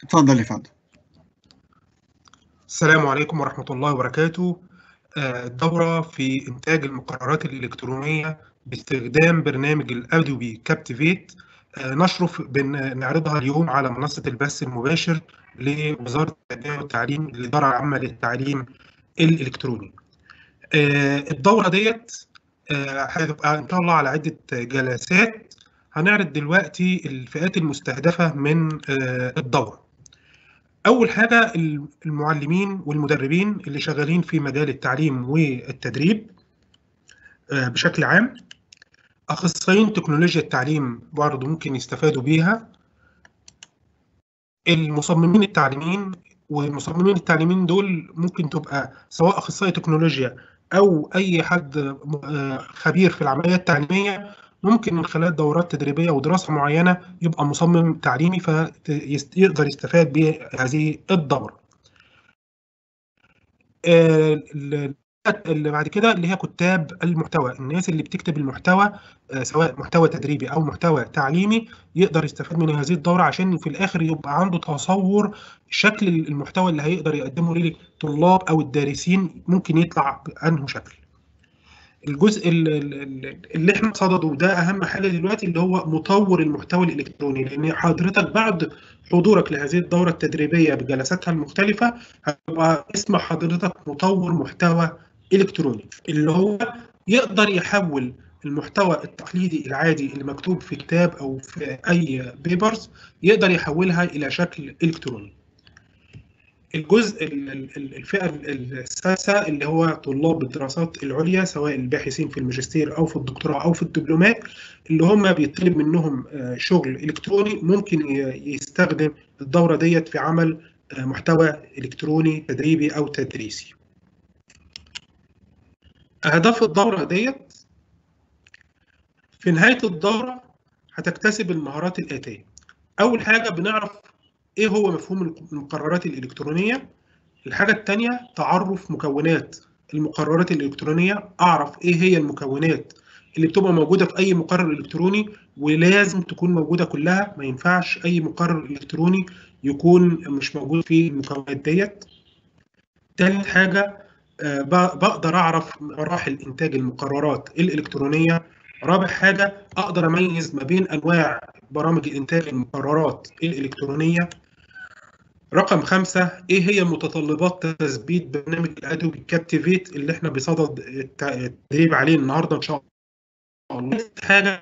اتفضل يا فندم. السلام عليكم ورحمة الله وبركاته. الدورة في إنتاج المقررات الإلكترونية باستخدام برنامج الأدوبي كابتيفيت، نعرضها اليوم على منصة البث المباشر لوزارة التربية والتعليم، الإدارة العامة للتعليم الإلكتروني. الدورة ديت هتبقى إن شاء الله على عدة جلسات. هنعرض دلوقتي الفئات المستهدفة من الدورة. أول حاجة المعلمين والمدربين اللي شغالين في مجال التعليم والتدريب بشكل عام. أخصائيين تكنولوجيا التعليم برضه ممكن يستفادوا بيها. المصممين التعليميين، والمصممين التعليميين دول ممكن تبقى سواء أخصائي تكنولوجيا أو أي حد خبير في العملية التعليمية، ممكن من خلال دورات تدريبية ودراسة معينة يبقى مصمم تعليمي فيقدر يستفاد بهذه الدورة. اللي بعد كده اللي هي كتاب المحتوى، الناس اللي بتكتب المحتوى سواء محتوى تدريبي أو محتوى تعليمي، يقدر يستفاد من هذه الدورة عشان في الآخر يبقى عنده تصور شكل المحتوى اللي هيقدر يقدمه للطلاب أو الدارسين ممكن يطلع بأنه شكل. الجزء اللي احنا صدده ده اهم حاجه دلوقتي، اللي هو مطور المحتوى الالكتروني، لان حضرتك بعد حضورك لهذه الدوره التدريبيه بجلساتها المختلفه هيبقى اسم حضرتك مطور محتوى الكتروني، اللي هو يقدر يحول المحتوى التقليدي العادي اللي مكتوب في كتاب او في اي بيبرز، يقدر يحولها الى شكل الكتروني. الجزء الفئة السادسة اللي هو طلاب الدراسات العليا، سواء الباحثين في الماجستير أو في الدكتوراه أو في الدبلومات، اللي هم بيطلب منهم شغل إلكتروني، ممكن يستخدم الدورة ديت في عمل محتوى إلكتروني تدريبي أو تدريسي. أهداف الدورة ديت: في نهاية الدورة هتكتسب المهارات الآتية. أول حاجة بنعرف إيه هو مفهوم المقررات الإلكترونية. الحاجة التانية تعرف مكونات المقررات الإلكترونية، أعرف إيه هي المكونات اللي بتبقى موجودة في أي مقرر إلكتروني، ولازم تكون موجودة كلها، ما ينفعش أي مقرر إلكتروني يكون مش موجود فيه المكونات ديت. تالت حاجة بقدر أعرف مراحل إنتاج المقررات الإلكترونية. رابع حاجة أقدر أميز ما بين أنواع برامج إنتاج المقررات الإلكترونية. رقم 5، ايه هي متطلبات تثبيت برنامج الادوبي كابتيفيت اللي احنا بصدد التدريب عليه النهارده ان شاء الله. حاجه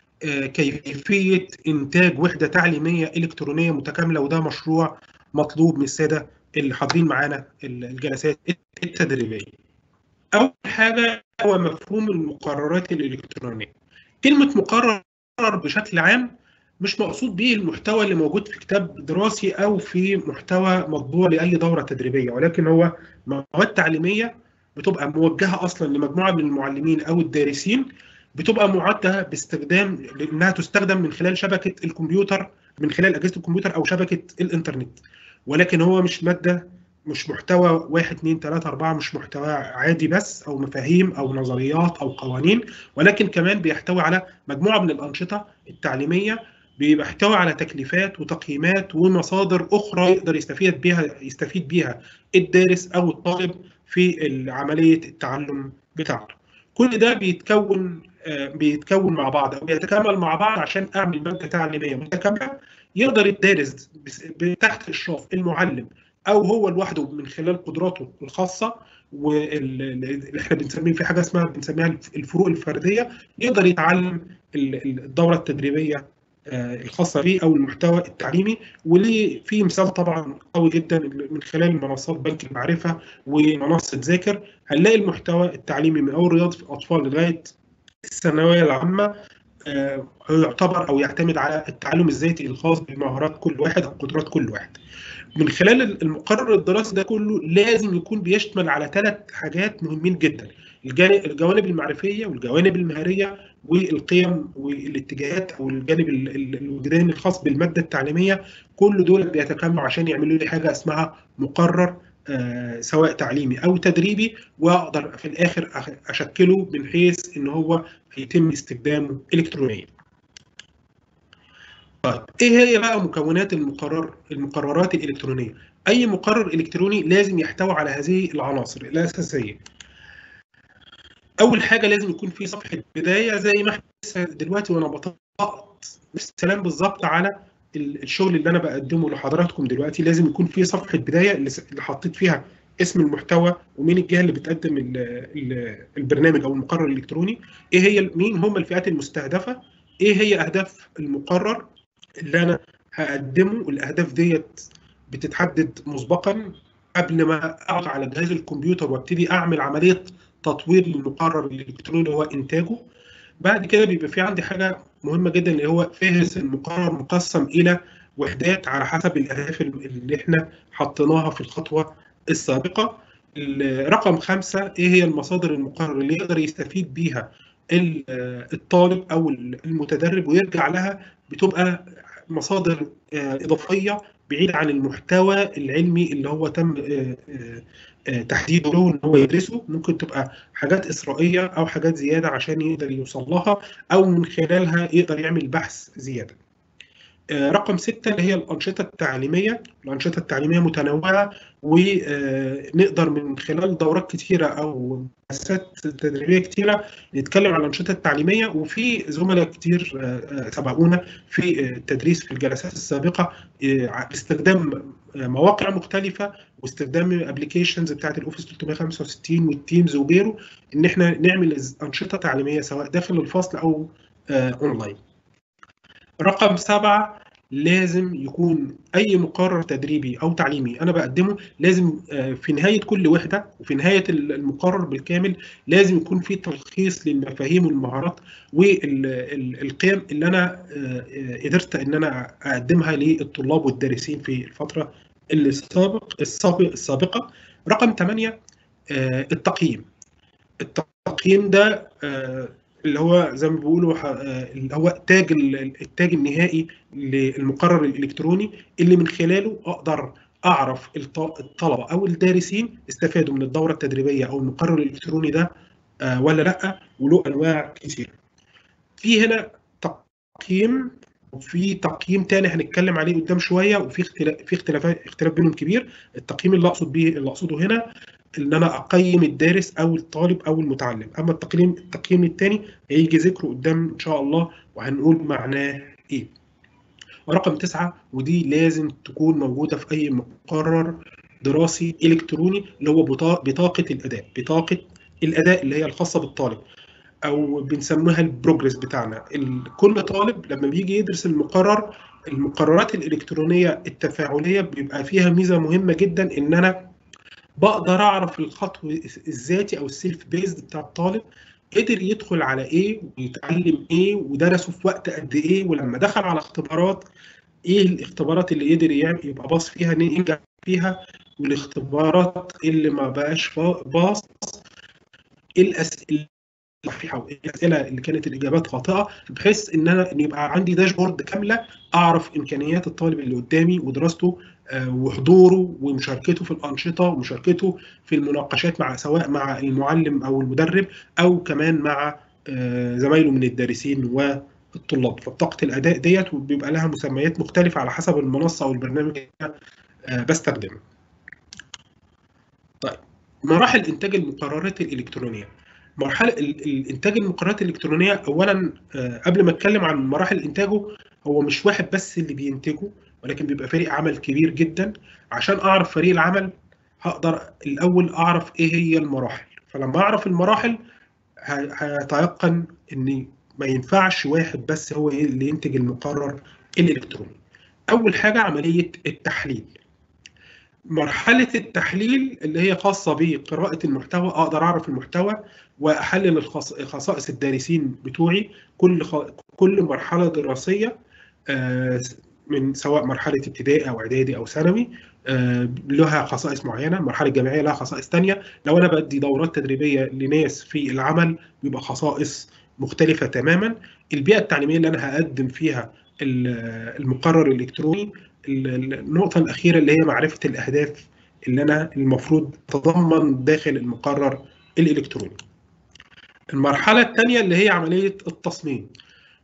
كيفيه انتاج وحده تعليميه الكترونيه متكامله، وده مشروع مطلوب من الساده اللي حاضرين معانا الجلسات التدريبيه. اول حاجه هو مفهوم المقررات الالكترونيه. كلمه مقرر بشكل عام مش مقصود به المحتوى اللي موجود في كتاب دراسي او في محتوى مطبوع لاي دوره تدريبيه، ولكن هو مواد تعليميه بتبقى موجهه اصلا لمجموعه من المعلمين او الدارسين، بتبقى معده باستخدام لانها تستخدم من خلال شبكه الكمبيوتر، من خلال اجهزه الكمبيوتر او شبكه الانترنت. ولكن هو مش ماده، مش محتوى 1 2 3 4، مش محتوى عادي بس او مفاهيم او نظريات او قوانين، ولكن كمان بيحتوي على مجموعه من الانشطه التعليميه، بيحتوي على تكليفات وتقييمات ومصادر اخرى يقدر يستفيد بيها الدارس او الطالب في عمليه التعلم بتاعته. كل ده بيتكون مع بعض او بيتكامل مع بعض عشان اعمل ماده تعليميه متكامله يقدر الدارس تحت اشراف المعلم او هو لوحده من خلال قدراته الخاصه، واللي احنا بنسميه في حاجه بنسميها الفروق الفرديه، يقدر يتعلم الدوره التدريبيه الخاصه به او المحتوى التعليمي. وليه في مثال طبعا قوي جدا من خلال منصات بنك المعرفه ومنصه ذاكر، هنلاقي المحتوى التعليمي من اول رياضه الاطفال لغايه الثانويه العامه يعتبر او يعتمد على التعلم الذاتي الخاص بمهارات كل واحد او قدرات كل واحد. من خلال المقرر الدراسي ده كله لازم يكون بيشتمل على 3 حاجات مهمين جدا: الجوانب المعرفيه والجوانب المهاريه والقيم والاتجاهات او الجانب الوجداني الخاص بالماده التعليميه. كل دول بيتكاملوا عشان يعملوا لي حاجه اسمها مقرر سواء تعليمي او تدريبي، واقدر في الاخر اشكله من حيث ان هو يتم استخدامه الكترونيا. طيب ايه هي بقى مكونات المقررات الالكترونيه؟ اي مقرر الكتروني لازم يحتوي على هذه العناصر الاساسيه. اول حاجه لازم يكون في صفحه بدايه، زي ما احنا دلوقتي وانا بطبق نفس الكلام بالظبط على الشغل اللي انا بقدمه لحضراتكم دلوقتي. لازم يكون في صفحه بدايه اللي حطيت فيها اسم المحتوى ومين الجهه اللي بتقدم البرنامج او المقرر الالكتروني، ايه هي مين هم الفئات المستهدفه، ايه هي اهداف المقرر اللي انا هقدمه. الاهداف ديت بتتحدد مسبقا قبل ما اقعد على جهاز الكمبيوتر وابتدي اعمل عمليه تطوير للمقرر الالكتروني اللي هو انتاجه. بعد كده بيبقى في عندي حاجه مهمه جدا اللي هو فهرس المقرر مقسم الى وحدات على حسب الاهداف اللي احنا حطيناها في الخطوه السابقه. رقم 5، ايه هي المصادر المقرر اللي يقدر يستفيد بيها الطالب او المتدرب ويرجع لها، بتبقى مصادر اضافيه بعيد عن المحتوى العلمي اللي هو تم تحديده له ان هو يدرسه. ممكن تبقى حاجات اسرائيه او حاجات زياده عشان يقدر يوصل لها، او من خلالها يقدر يعمل بحث زياده. رقم 6 اللي هي الأنشطة التعليمية. الأنشطة التعليمية متنوعة، ونقدر من خلال دورات كتيرة أو جلسات تدريبية كتيرة نتكلم عن الأنشطة التعليمية. وفي زملاء كتير سبقونا في التدريس في الجلسات السابقة باستخدام مواقع مختلفة واستخدام ابلكيشنز بتاعت الاوفيس 365 والتيمز وغيره، ان احنا نعمل انشطه تعليميه سواء داخل الفصل او اونلاين. رقم 7، لازم يكون أي مقرر تدريبي أو تعليمي أنا بقدمه لازم في نهاية كل وحدة وفي نهاية المقرر بالكامل لازم يكون في تلخيص للمفاهيم والمهارات والقيم اللي أنا قدرت إن أنا أقدمها للطلاب والدارسين في الفترة السابقة. رقم 8، التقييم. التقييم ده اللي هو زي ما بيقولوا اللي هو التاج النهائي للمقرر الالكتروني اللي من خلاله اقدر اعرف الطلبه او الدارسين استفادوا من الدوره التدريبيه او المقرر الالكتروني ده ولا لا، وله انواع كثيره. في هنا تقييم وفي تقييم تاني هنتكلم عليه قدام شويه، وفي اختلاف بينهم كبير. التقييم اللي اقصده هنا ان انا اقيم الدارس او الطالب او المتعلم، اما التقييم الثاني هيجي ذكره قدام ان شاء الله وهنقول معناه ايه. ورقم 9، ودي لازم تكون موجوده في اي مقرر دراسي الكتروني، اللي هو بطاقه الاداء اللي هي الخاصه بالطالب، او بنسميها البروجرس بتاعنا. كل طالب لما بيجي يدرس المقررات الالكترونيه التفاعليه بيبقى فيها ميزه مهمه جدا، ان انا بقدر اعرف الخطوه الذاتي او السيلف بيزد بتاع الطالب، قدر يدخل على ايه ويتعلم ايه ودرسه في وقت قد ايه، ولما دخل على اختبارات ايه الاختبارات اللي قدر يبقى باص فيها ينجح فيها، والاختبارات اللي ما بقاش باص ايه الاسئله صحيحه وايه الاسئله اللي كانت الاجابات خاطئه، بحيث ان يبقى عندي داشبورد كامله اعرف امكانيات الطالب اللي قدامي ودراسته وحضوره ومشاركته في الانشطه ومشاركته في المناقشات سواء مع المعلم او المدرب او كمان مع زمايله من الدارسين والطلاب. فبطاقه الاداء ديت بيبقى لها مسميات مختلفه على حسب المنصه او البرنامج اللي انا بستخدمه. طيب، مراحل انتاج المقررات الالكترونيه. مرحله الانتاج المقررات الالكترونيه، اولا قبل ما اتكلم عن مراحل انتاجه، هو مش واحد بس اللي بينتجه، ولكن بيبقى فريق عمل كبير جدا. عشان اعرف فريق العمل هقدر الاول اعرف ايه هي المراحل، فلما اعرف المراحل هيتيقن ان ما ينفعش واحد بس هو اللي ينتج المقرر الالكتروني. اول حاجه عمليه التحليل. مرحلة التحليل اللي هي خاصة بقراءة المحتوى، أقدر أعرف المحتوى وأحلل خصائص الدارسين بتوعي. كل مرحلة دراسية من سواء مرحلة ابتدائي أو إعدادي أو ثانوي لها خصائص معينة، المرحلة الجامعية لها خصائص تانية. لو أنا بدي دورات تدريبية لناس في العمل بيبقى خصائص مختلفة تماما. البيئة التعليمية اللي أنا هقدم فيها المقرر الإلكتروني. النقطة الأخيرة اللي هي معرفة الأهداف اللي أنا المفروض تتضمن داخل المقرر الإلكتروني. المرحلة الثانية اللي هي عملية التصميم.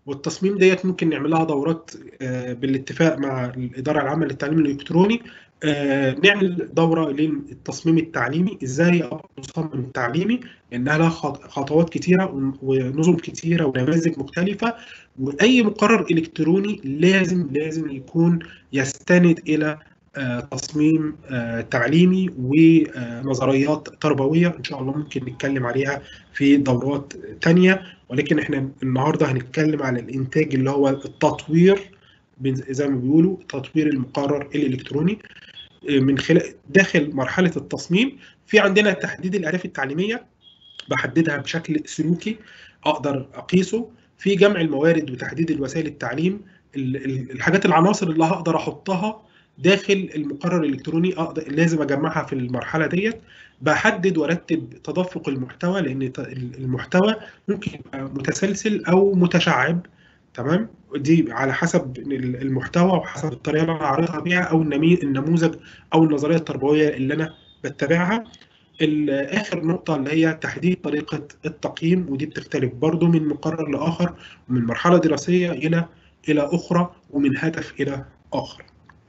والتصميم ديت ممكن نعمل لها دورات بالاتفاق مع الإدارة العامة للتعليم الإلكتروني. نعمل دورة للتصميم التعليمي، إزاي أصمم تعليمي، لأنها لها خطوات كتيرة ونظم كتيرة ونماذج مختلفة. وأي مقرر إلكتروني لازم يكون يستند إلى تصميم تعليمي ونظريات تربوية إن شاء الله ممكن نتكلم عليها في دورات تانية. ولكن احنا النهارده هنتكلم على الانتاج اللي هو التطوير، زي ما بيقولوا تطوير المقرر الالكتروني من خلال داخل مرحله التصميم. في عندنا تحديد الاهداف التعليميه، بحددها بشكل سلوكي اقدر اقيسه. في جمع الموارد وتحديد الوسائل التعليم، الحاجات العناصر اللي هقدر احطها داخل المقرر الالكتروني اقدر لازم اجمعها في المرحله ديت. بحدد وارتب تدفق المحتوى، لان المحتوى ممكن يبقى متسلسل او متشعب. تمام، دي على حسب المحتوى وحسب الطريقه اللي انا عارضها بيها او النموذج او النظريه التربويه اللي انا بتبعها. اخر نقطه اللي هي تحديد طريقه التقييم، ودي بتختلف برضو من مقرر لاخر ومن مرحله دراسيه الى اخرى ومن هدف الى اخر.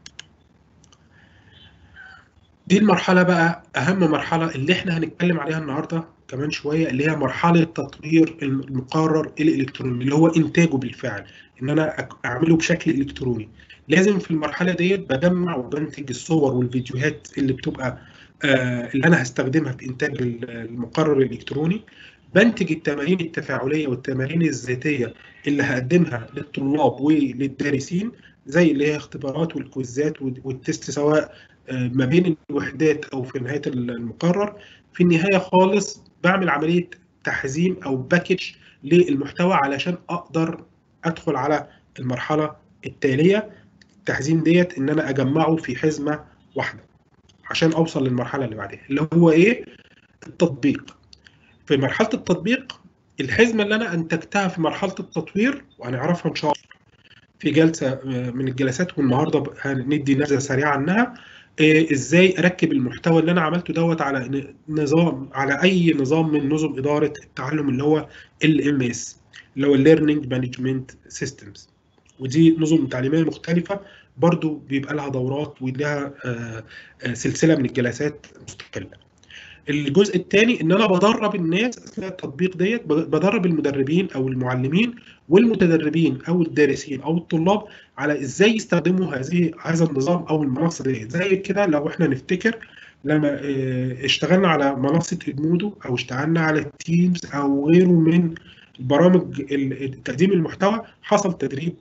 دي المرحله بقى اهم مرحله اللي احنا هنتكلم عليها النهارده كمان شويه، اللي هي مرحله تطوير المقرر الالكتروني اللي هو انتاجه بالفعل، ان انا اعمله بشكل الكتروني. لازم في المرحله ديت بجمع وبنتج الصور والفيديوهات اللي بتبقى اللي انا هستخدمها في انتاج المقرر الالكتروني. بنتج التمارين التفاعليه والتمارين الذاتيه اللي هقدمها للطلاب وللدارسين، زي اللي هي اختبارات والكويزات والتست، سواء ما بين الوحدات او في نهايه المقرر. في النهايه خالص بعمل عمليه تحزيم او باكج للمحتوى علشان اقدر ادخل على المرحله التاليه. التحزيم ديت ان انا اجمعه في حزمه واحده عشان اوصل للمرحله اللي بعدها اللي هو ايه؟ التطبيق. في مرحله التطبيق الحزمه اللي انا انتجتها في مرحله التطوير وهنعرفها ان شاء الله في جلسه من الجلسات، والنهارده هندي نبذه سريعه عنها. ازاي اركب المحتوى اللي انا عملته دوت على نظام، على اي نظام من نظم اداره التعلم اللي هو LMS، اللي هو Learning Management Systems. ودي نظم تعليميه مختلفه برضو بيبقى لها دورات ولها سلسله من الجلسات مستقله. الجزء الثاني ان انا بدرب الناس اثناء التطبيق ديت، بدرب المدربين او المعلمين والمتدربين او الدارسين او الطلاب على ازاي يستخدموا هذا النظام او المنصه ديت. زي كده لو احنا نفتكر لما اشتغلنا على منصه ادمودو او اشتغلنا على التيمز او غيره من برامج تقديم المحتوى، حصل تدريب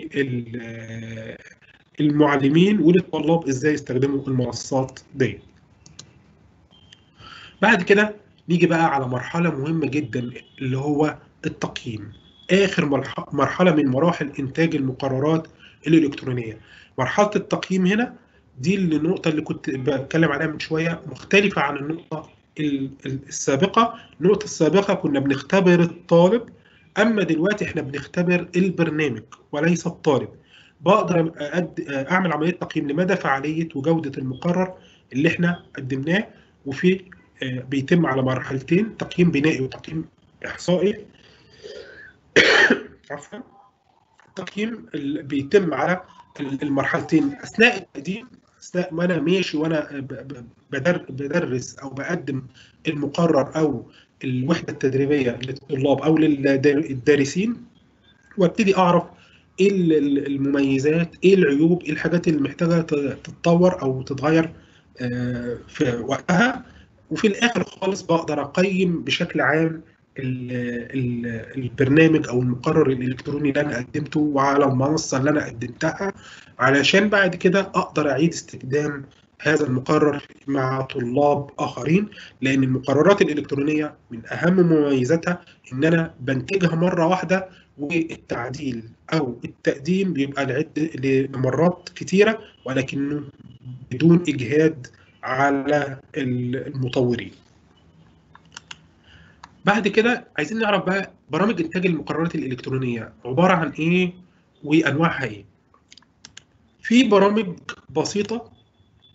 للمعلمين وللطلاب ازاي يستخدموا المنصات ديت. بعد كده نيجي بقى على مرحلة مهمة جدا اللي هو التقييم، آخر مرحلة من مراحل إنتاج المقررات الإلكترونية. مرحلة التقييم هنا دي النقطة اللي كنت بتكلم عليها من شوية، مختلفة عن النقطة السابقة. النقطة السابقة كنا بنختبر الطالب، أما دلوقتي إحنا بنختبر البرنامج وليس الطالب. بقدر أعمل عملية تقييم لمدى فعالية وجودة المقرر اللي إحنا قدمناه، وفي بيتم على مرحلتين، تقييم بنائي وتقييم إحصائي. عفوا. التقييم بيتم على المرحلتين اثناء التقديم، اثناء ما انا ماشي وانا بدرس او بقدم المقرر او الوحده التدريبيه للطلاب او للدارسين، وابتدي اعرف ايه المميزات، ايه العيوب، ايه الحاجات اللي محتاجه تتطور او تتغير في وقتها. وفي الاخر خالص بقدر اقيم بشكل عام البرنامج او المقرر الالكتروني اللي انا قدمته وعلى المنصه اللي انا قدمتها، علشان بعد كده اقدر اعيد استخدام هذا المقرر مع طلاب اخرين. لان المقررات الالكترونيه من اهم مميزاتها ان انا بنتجها مره واحده، والتعديل او التقديم بيبقى لمرات كتيره ولكنه بدون اجهاد على المطورين. بعد كده عايزين نعرف بقى برامج انتاج المقررات الالكترونيه عباره عن ايه وانواعها ايه. في برامج بسيطه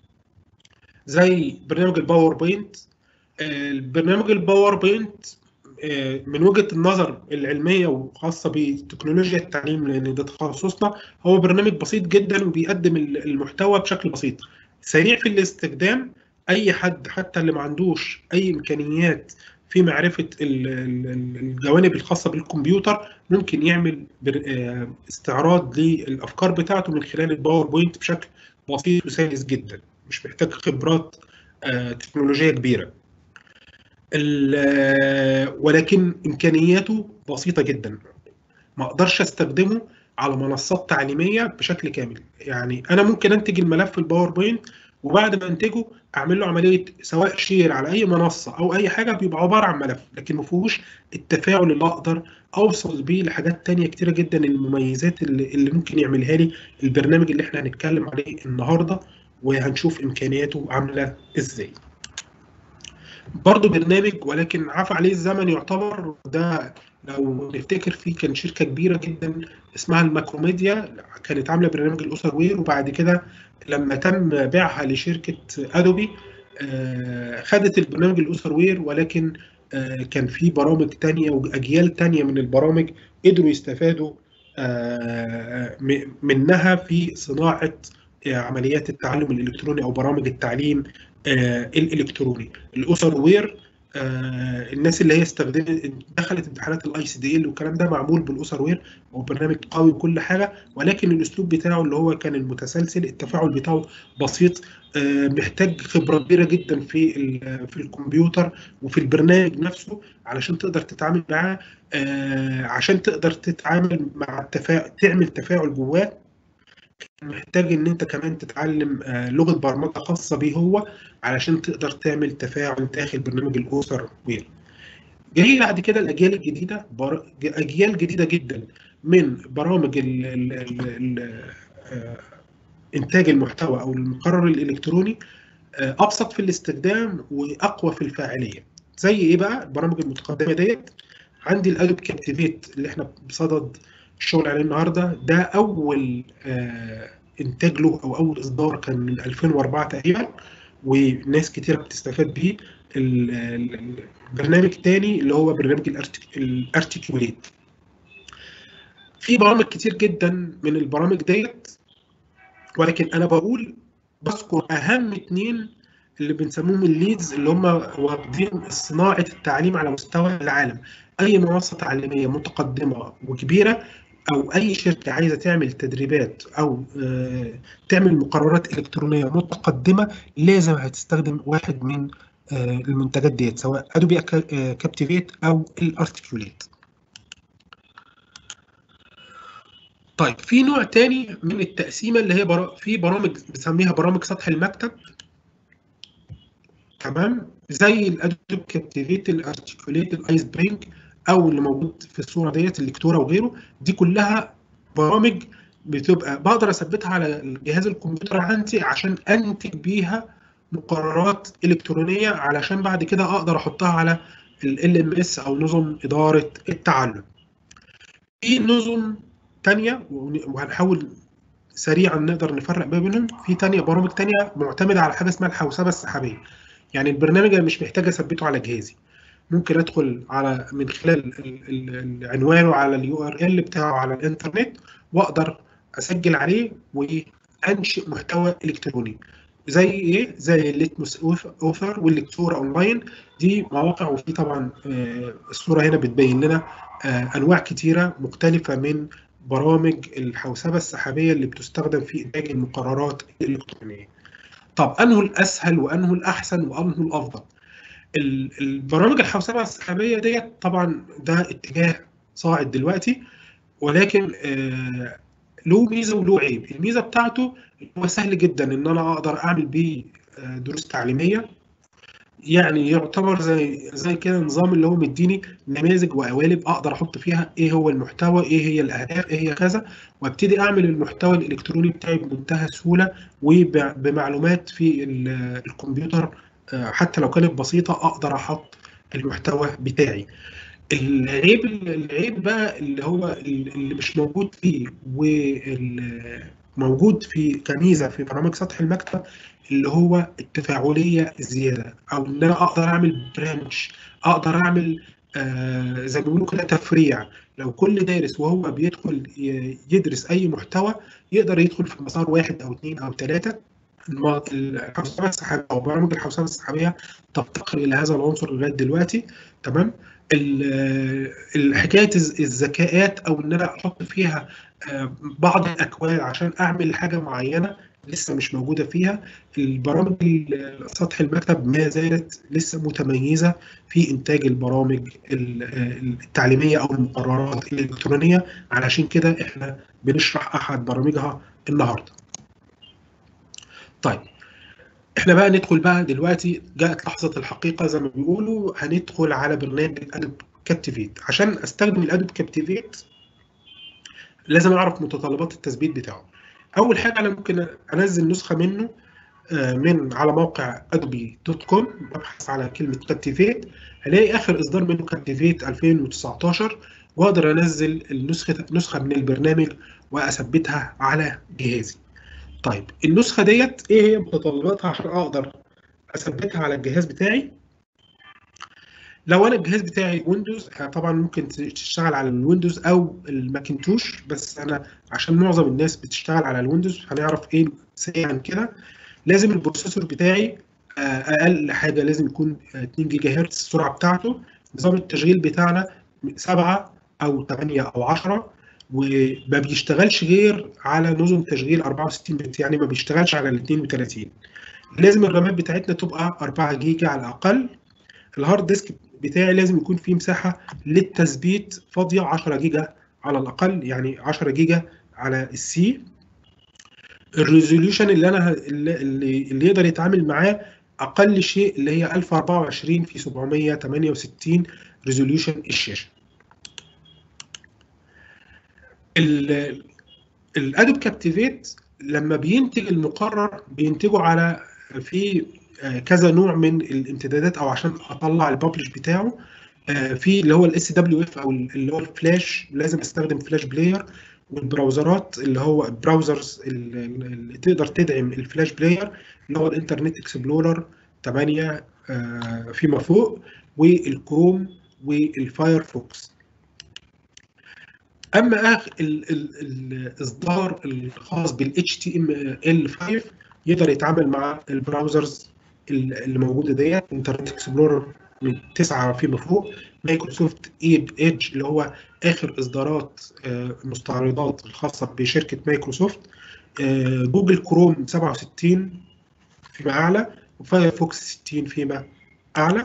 زي برنامج الباوربوينت. البرنامج الباوربوينت من وجهة النظر العلمية وخاصة بتكنولوجيا التعليم لأن ده تخصصنا، هو برنامج بسيط جدا وبيقدم المحتوى بشكل بسيط سريع في الاستخدام. أي حد حتى اللي ما عندوش أي إمكانيات في معرفة الجوانب الخاصة بالكمبيوتر ممكن يعمل استعراض للأفكار بتاعته من خلال الباوربوينت بشكل بسيط وسلس جدا، مش محتاج خبرات تكنولوجية كبيرة. ولكن امكانياته بسيطه جدا، ما اقدرش استخدمه على منصات تعليميه بشكل كامل. يعني انا ممكن انتج الملف الباوربوينت وبعد ما انتجه اعمل له عمليه سواء شير على اي منصه او اي حاجه، بيبقى عباره عن ملف لكن ما فيهوش التفاعل اللي اقدر اوصل بيه لحاجات تانية كتيره جدا. المميزات اللي ممكن يعملها لي البرنامج اللي احنا هنتكلم عليه النهارده، وهنشوف امكانياته عامله ازاي. برضه برنامج ولكن عفى عليه الزمن يعتبر، ده لو نفتكر فيه كان شركة كبيرة جدا اسمها الماكروميديا، كانت عاملة برنامج الأسر وير، وبعد كده لما تم بيعها لشركة أدوبي خدت البرنامج الأسر وير، ولكن كان في برامج تانية وأجيال تانية من البرامج قدروا يستفادوا منها في صناعة عمليات التعلم الإلكتروني أو برامج التعليم الالكتروني. الاسر وير الناس اللي هي استخدمت دخلت امتحانات الاي سي دي ال والكلام ده معمول بالاسر وير، هو برنامج قوي وكل حاجه، ولكن الاسلوب بتاعه اللي هو كان المتسلسل، التفاعل بتاعه بسيط، محتاج خبره كبيره جدا في الكمبيوتر وفي البرنامج نفسه علشان تقدر تتعامل معاه، عشان تقدر تتعامل مع تعمل تفاعل جواه. محتاج ان انت كمان تتعلم لغه برمجه خاصه بيه هو علشان تقدر تعمل تفاعل داخل برنامج الاسر وير. جاي بعد كده الاجيال الجديده، اجيال جديده جدا من برامج انتاج المحتوى او المقرر الالكتروني، ابسط في الاستخدام واقوى في الفاعليه. زي ايه بقى البرامج المتقدمه ديت؟ عندي الادوب كابتيفيت اللي احنا بصدد الشغل عليه النهارده، ده اول انتاج له او اول اصدار كان من 2004 تقريبا، وناس كتيره بتستفاد بيه. البرنامج تاني اللي هو برنامج الارتيكوليت. في برامج كتير جدا من البرامج ديت، ولكن انا بذكر اهم اتنين اللي بنسموهم الليدز، اللي هم واخدين صناعه التعليم على مستوى العالم. اي منصه تعليميه متقدمه وكبيره او اي شركه عايزه تعمل تدريبات او تعمل مقررات الكترونيه متقدمه لازم هتستخدم واحد من المنتجات ديت، سواء ادوبي كابتيفيت او الارتيكوليت. طيب في نوع تاني من التقسيمه اللي هي في برامج بنسميها برامج سطح المكتب، تمام، زي الادوب كابتيفيت، الارتيكوليت، الايس برينج، او اللي موجود في الصوره ديت الليكتورا وغيره. دي كلها برامج بتبقى بقدر اثبتها على الجهاز الكمبيوتر عندي عشان انتج بيها مقررات الكترونيه، علشان بعد كده اقدر احطها على LMS او نظم اداره التعلم. في نظم تانية وهنحاول سريعا نقدر نفرق ما بينهم. في برامج تانية معتمده على حاجه اسمها الحوسبه السحابيه. يعني البرنامج انا مش محتاج اثبته على جهازي، ممكن ادخل على من خلال عنوانه على الURL بتاعه على الانترنت، واقدر اسجل عليه وانشئ محتوى الكتروني. زي ايه؟ زي الليتموس اوثر والليكتورا اونلاين. دي مواقع، وفي طبعا الصوره هنا بتبين لنا انواع كتيره مختلفه من برامج الحوسبه السحابيه اللي بتستخدم في انتاج المقررات الالكترونيه. طب انه الاسهل وانه الاحسن وانه الافضل؟ البرامج الحوسبه السحابيه ديت طبعا ده اتجاه صاعد دلوقتي، ولكن له ميزه وله عيب. الميزه بتاعته هو سهل جدا ان انا اقدر اعمل بيه دروس تعليميه. يعني يعتبر زي كده نظام اللي هو مديني نماذج وقوالب اقدر احط فيها ايه هو المحتوى، ايه هي الاهداف، ايه هي كذا، وابتدي اعمل المحتوى الالكتروني بتاعي بمنتهى السهوله وبمعلومات في الكمبيوتر. حتى لو كانت بسيطه اقدر احط المحتوى بتاعي. العيب بقى اللي هو اللي مش موجود فيه وموجود في كميزه في برامج سطح المكتب، اللي هو التفاعليه الزياده، او ان انا اقدر اعمل برانش، اقدر اعمل زي ما بيقولوا كده تفريع. لو كل دارس وهو بيدخل يدرس اي محتوى يقدر يدخل في مسار واحد او اثنين او ثلاثه. الحوسبه السحابيه او برامج الحوسبه السحابيه تفتقر الى هذا العنصر لغايه دلوقتي. تمام. حكايه الذكاءات او ان انا احط فيها بعض الاكواد عشان اعمل حاجه معينه لسه مش موجوده فيها. البرامج سطح المكتب ما زالت لسه متميزه في انتاج البرامج التعليميه او المقررات الالكترونيه، علشان كده احنا بنشرح احد برامجها النهارده. طيب احنا بقى ندخل بقى دلوقتي، جاءت لحظه الحقيقه زي ما بيقولوا، هندخل على برنامج الادوب كابتيفيت. عشان استخدم الادوب كابتيفيت لازم اعرف متطلبات التثبيت بتاعه. اول حاجه انا ممكن انزل نسخه منه من على موقع adobe.com، ببحث على كلمه كابتيفيت هلاقي اخر اصدار منه كابتيفيت 2019، واقدر انزل نسخه من البرنامج واثبتها على جهازي. طيب النسخه ديت ايه هي متطلباتها عشان اقدر اثبتها على الجهاز بتاعي؟ لو انا الجهاز بتاعي ويندوز طبعا ممكن تشتغل على الويندوز او الماكنتوش، بس انا عشان معظم الناس بتشتغل على الويندوز هنعرف ايه سريعا كده. لازم البروسيسور بتاعي اقل حاجه لازم يكون 2 جيجا هرتز السرعه بتاعته. نظام التشغيل بتاعنا 7 او 8 او 10، وما بيشتغلش غير على نظم تشغيل 64 بت، يعني ما بيشتغلش على ال 32. لازم الرامات بتاعتنا تبقى 4 جيجا على الاقل. الهارد ديسك بتاعي لازم يكون فيه مساحه للتثبيت فاضيه 10 جيجا على الاقل، يعني 10 جيجا على السي. الريزوليوشن اللي انا اللي يقدر يتعامل معاه اقل شيء اللي هي 1024 في 768 ريزوليوشن الشاشه. الادوب كابتيفيت لما بينتج المقرر بينتجه على في كذا نوع من الامتدادات، او عشان اطلع الببلش بتاعه في اللي هو الاس دبليو اف او اللي هو الفلاش، لازم استخدم فلاش بلاير. والبراوزرات اللي هو البراوزرز اللي تقدر تدعم الفلاش بلاير اللي هو الانترنت اكسبلورر 8 فيما فوق، والكروم والفايرفوكس. اما الاصدار الخاص بال HTML5 يقدر يتعامل مع البراوزرز اللي موجوده ديت، انترنت اكسبلورر من 9 فيما فوق، مايكروسوفت ايدج اللي هو اخر اصدارات المستعرضات الخاصه بشركه مايكروسوفت، جوجل كروم 67 فيما اعلى، وفايرفوكس 60 فيما اعلى.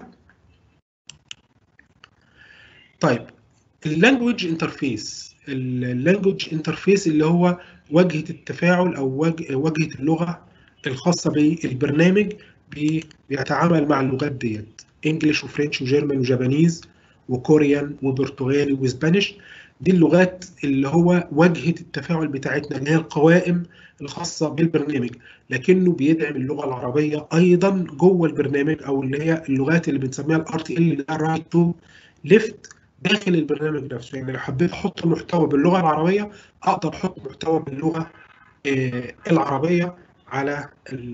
طيب اللانجوج انترفيس، اللي هو واجهه التفاعل او واجهه اللغه الخاصه بالبرنامج، بيتعامل مع اللغات ديت انجلش وفرنش وجيرمان وجابانيز وكوريان وبرتغالي واسبانيش. دي اللغات اللي هو واجهه التفاعل بتاعتنا اللي هي القوائم الخاصه بالبرنامج، لكنه بيدعم اللغه العربيه ايضا جوه البرنامج، او اللي هي اللغات اللي بنسميها الار تي ال اللي ده رايت تو ليفت داخل البرنامج نفسه. يعني لو حبيت احط محتوى باللغه العربيه اقدر احط محتوى باللغه العربيه على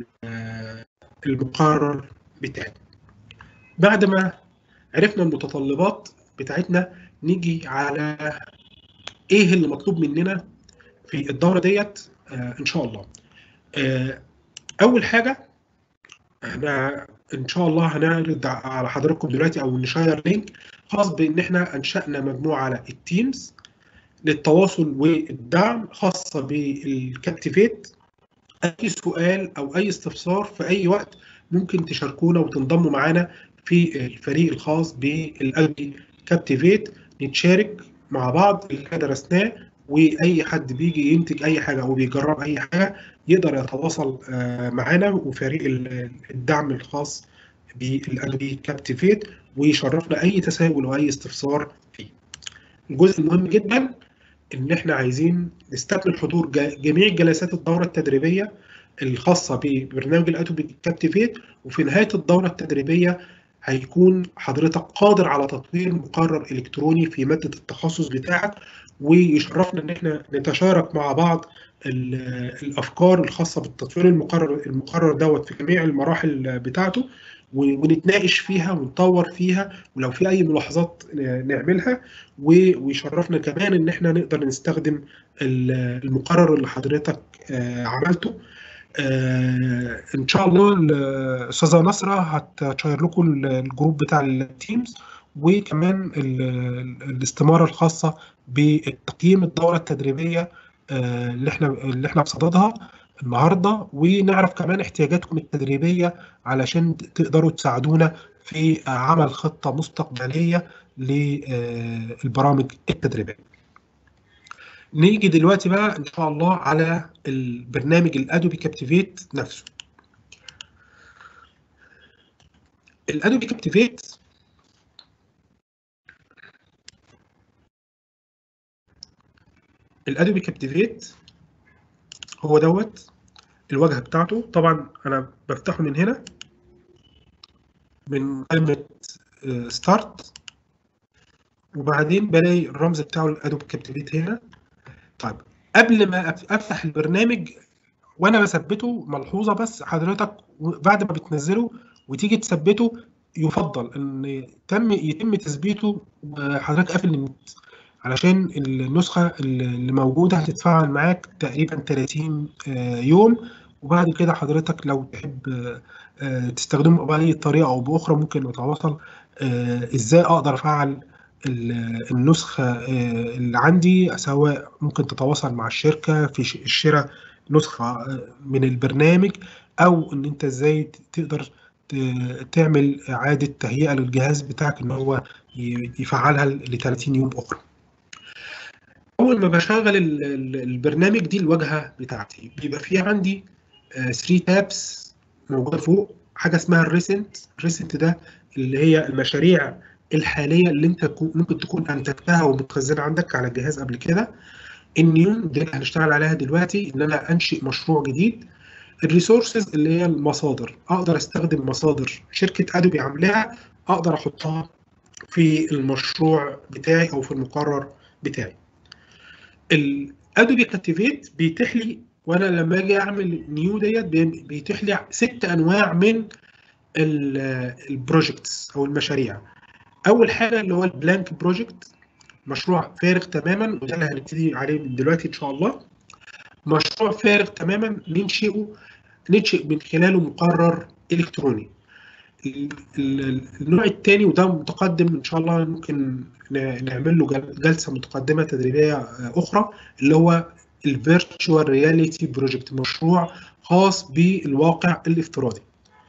المقرر بتاعي. بعد ما عرفنا المتطلبات بتاعتنا نيجي على ايه اللي مطلوب مننا في الدوره ديت ان شاء الله. اول حاجه احنا ان شاء الله هنعرض على حضراتكم دلوقتي او نشير لينك خاص بان احنا انشأنا مجموعه على التيمز للتواصل والدعم خاصه بالكابتيفيت. اي سؤال او اي استفسار في اي وقت ممكن تشاركونا وتنضموا معانا في الفريق الخاص بالادوبي كابتيفيت، نتشارك مع بعض اللي درسناه، واي حد بيجي ينتج اي حاجه او بيجرب اي حاجه يقدر يتواصل معانا وفريق الدعم الخاص بالادوبي كابتيفيت ويشرفنا اي تساؤل واي استفسار فيه. الجزء المهم جدا ان احنا عايزين نستكمل حضور جميع جلسات الدوره التدريبيه الخاصه ببرنامج الادوبي كابتيفيت، وفي نهايه الدوره التدريبيه هيكون حضرتك قادر على تطوير مقرر الكتروني في ماده التخصص بتاعك، ويشرفنا ان احنا نتشارك مع بعض الافكار الخاصه بالتطوير المقرر دوت في جميع المراحل بتاعته، ونتناقش فيها ونطور فيها، ولو في اي ملاحظات نعملها. ويشرفنا كمان ان احنا نقدر نستخدم المقرر اللي حضرتك عملته. ان شاء الله الاستاذه نصره هتشير لكم الجروب بتاع التيمز، وكمان الاستماره الخاصه بتقييم الدوره التدريبيه اللي احنا بصددها النهارده، ونعرف كمان احتياجاتكم التدريبيه علشان تقدروا تساعدونا في عمل خطه مستقبليه للبرامج التدريبيه. نيجي دلوقتي بقى ان شاء الله على البرنامج الادوبي كابتيفيت نفسه. الادوبي كابتيفيت هو دوت الواجهه بتاعته. طبعا انا بفتحه من هنا من كلمه ستارت، وبعدين بلاقي الرمز بتاعه الادوبي كابتيفيت هنا. طيب قبل ما افتح البرنامج وانا بثبته، ملحوظه بس حضرتك بعد ما بتنزله وتيجي تثبته، يفضل ان يتم تثبيته وحضرتك قافل النت، علشان النسخه اللي موجوده هتتفاعل معاك تقريبا 30 يوم. وبعد كده حضرتك لو تحب تستخدمه بأي طريقه او باخرى، ممكن نتواصل ازاي اقدر افعل النسخه اللي عندي، سواء ممكن تتواصل مع الشركه في الشراء نسخه من البرنامج، او ان انت ازاي تقدر تعمل اعاده تهيئه للجهاز بتاعك ان هو يفعلها ل 30 يوم اخرى. اول ما بشغل البرنامج، دي الواجهه بتاعتي، بيبقى في عندي 3 تابس موجوده فوق. حاجه اسمها الريسنت ده اللي هي المشاريع الحاليه اللي انت ممكن تكون انتجتها ومتخزنه عندك على الجهاز قبل كده. النيو دي اللي هنشتغل عليها دلوقتي، ان انا انشئ مشروع جديد. الريسورسز اللي هي المصادر، اقدر استخدم مصادر شركه ادوبي عاملاها، اقدر احطها في المشروع بتاعي او في المقرر بتاعي. الادوبي كابتيفيت بيتيح لي، وانا لما اجي اعمل نيو ديت بيتيح لي 6 انواع من البروجكتس او المشاريع. اول حاجه اللي هو البلانك بروجكت، مشروع فارغ تماما، وده اللي هنبتدي عليه من دلوقتي ان شاء الله. مشروع فارغ تماما ننشئ من خلاله مقرر الكتروني. النوع الثاني، وده متقدم ان شاء الله، ممكن نعمل له جلسه متقدمه تدريبيه اخرى، اللي هو الفيرتشوال رياليتي بروجكت، مشروع خاص بالواقع الافتراضي.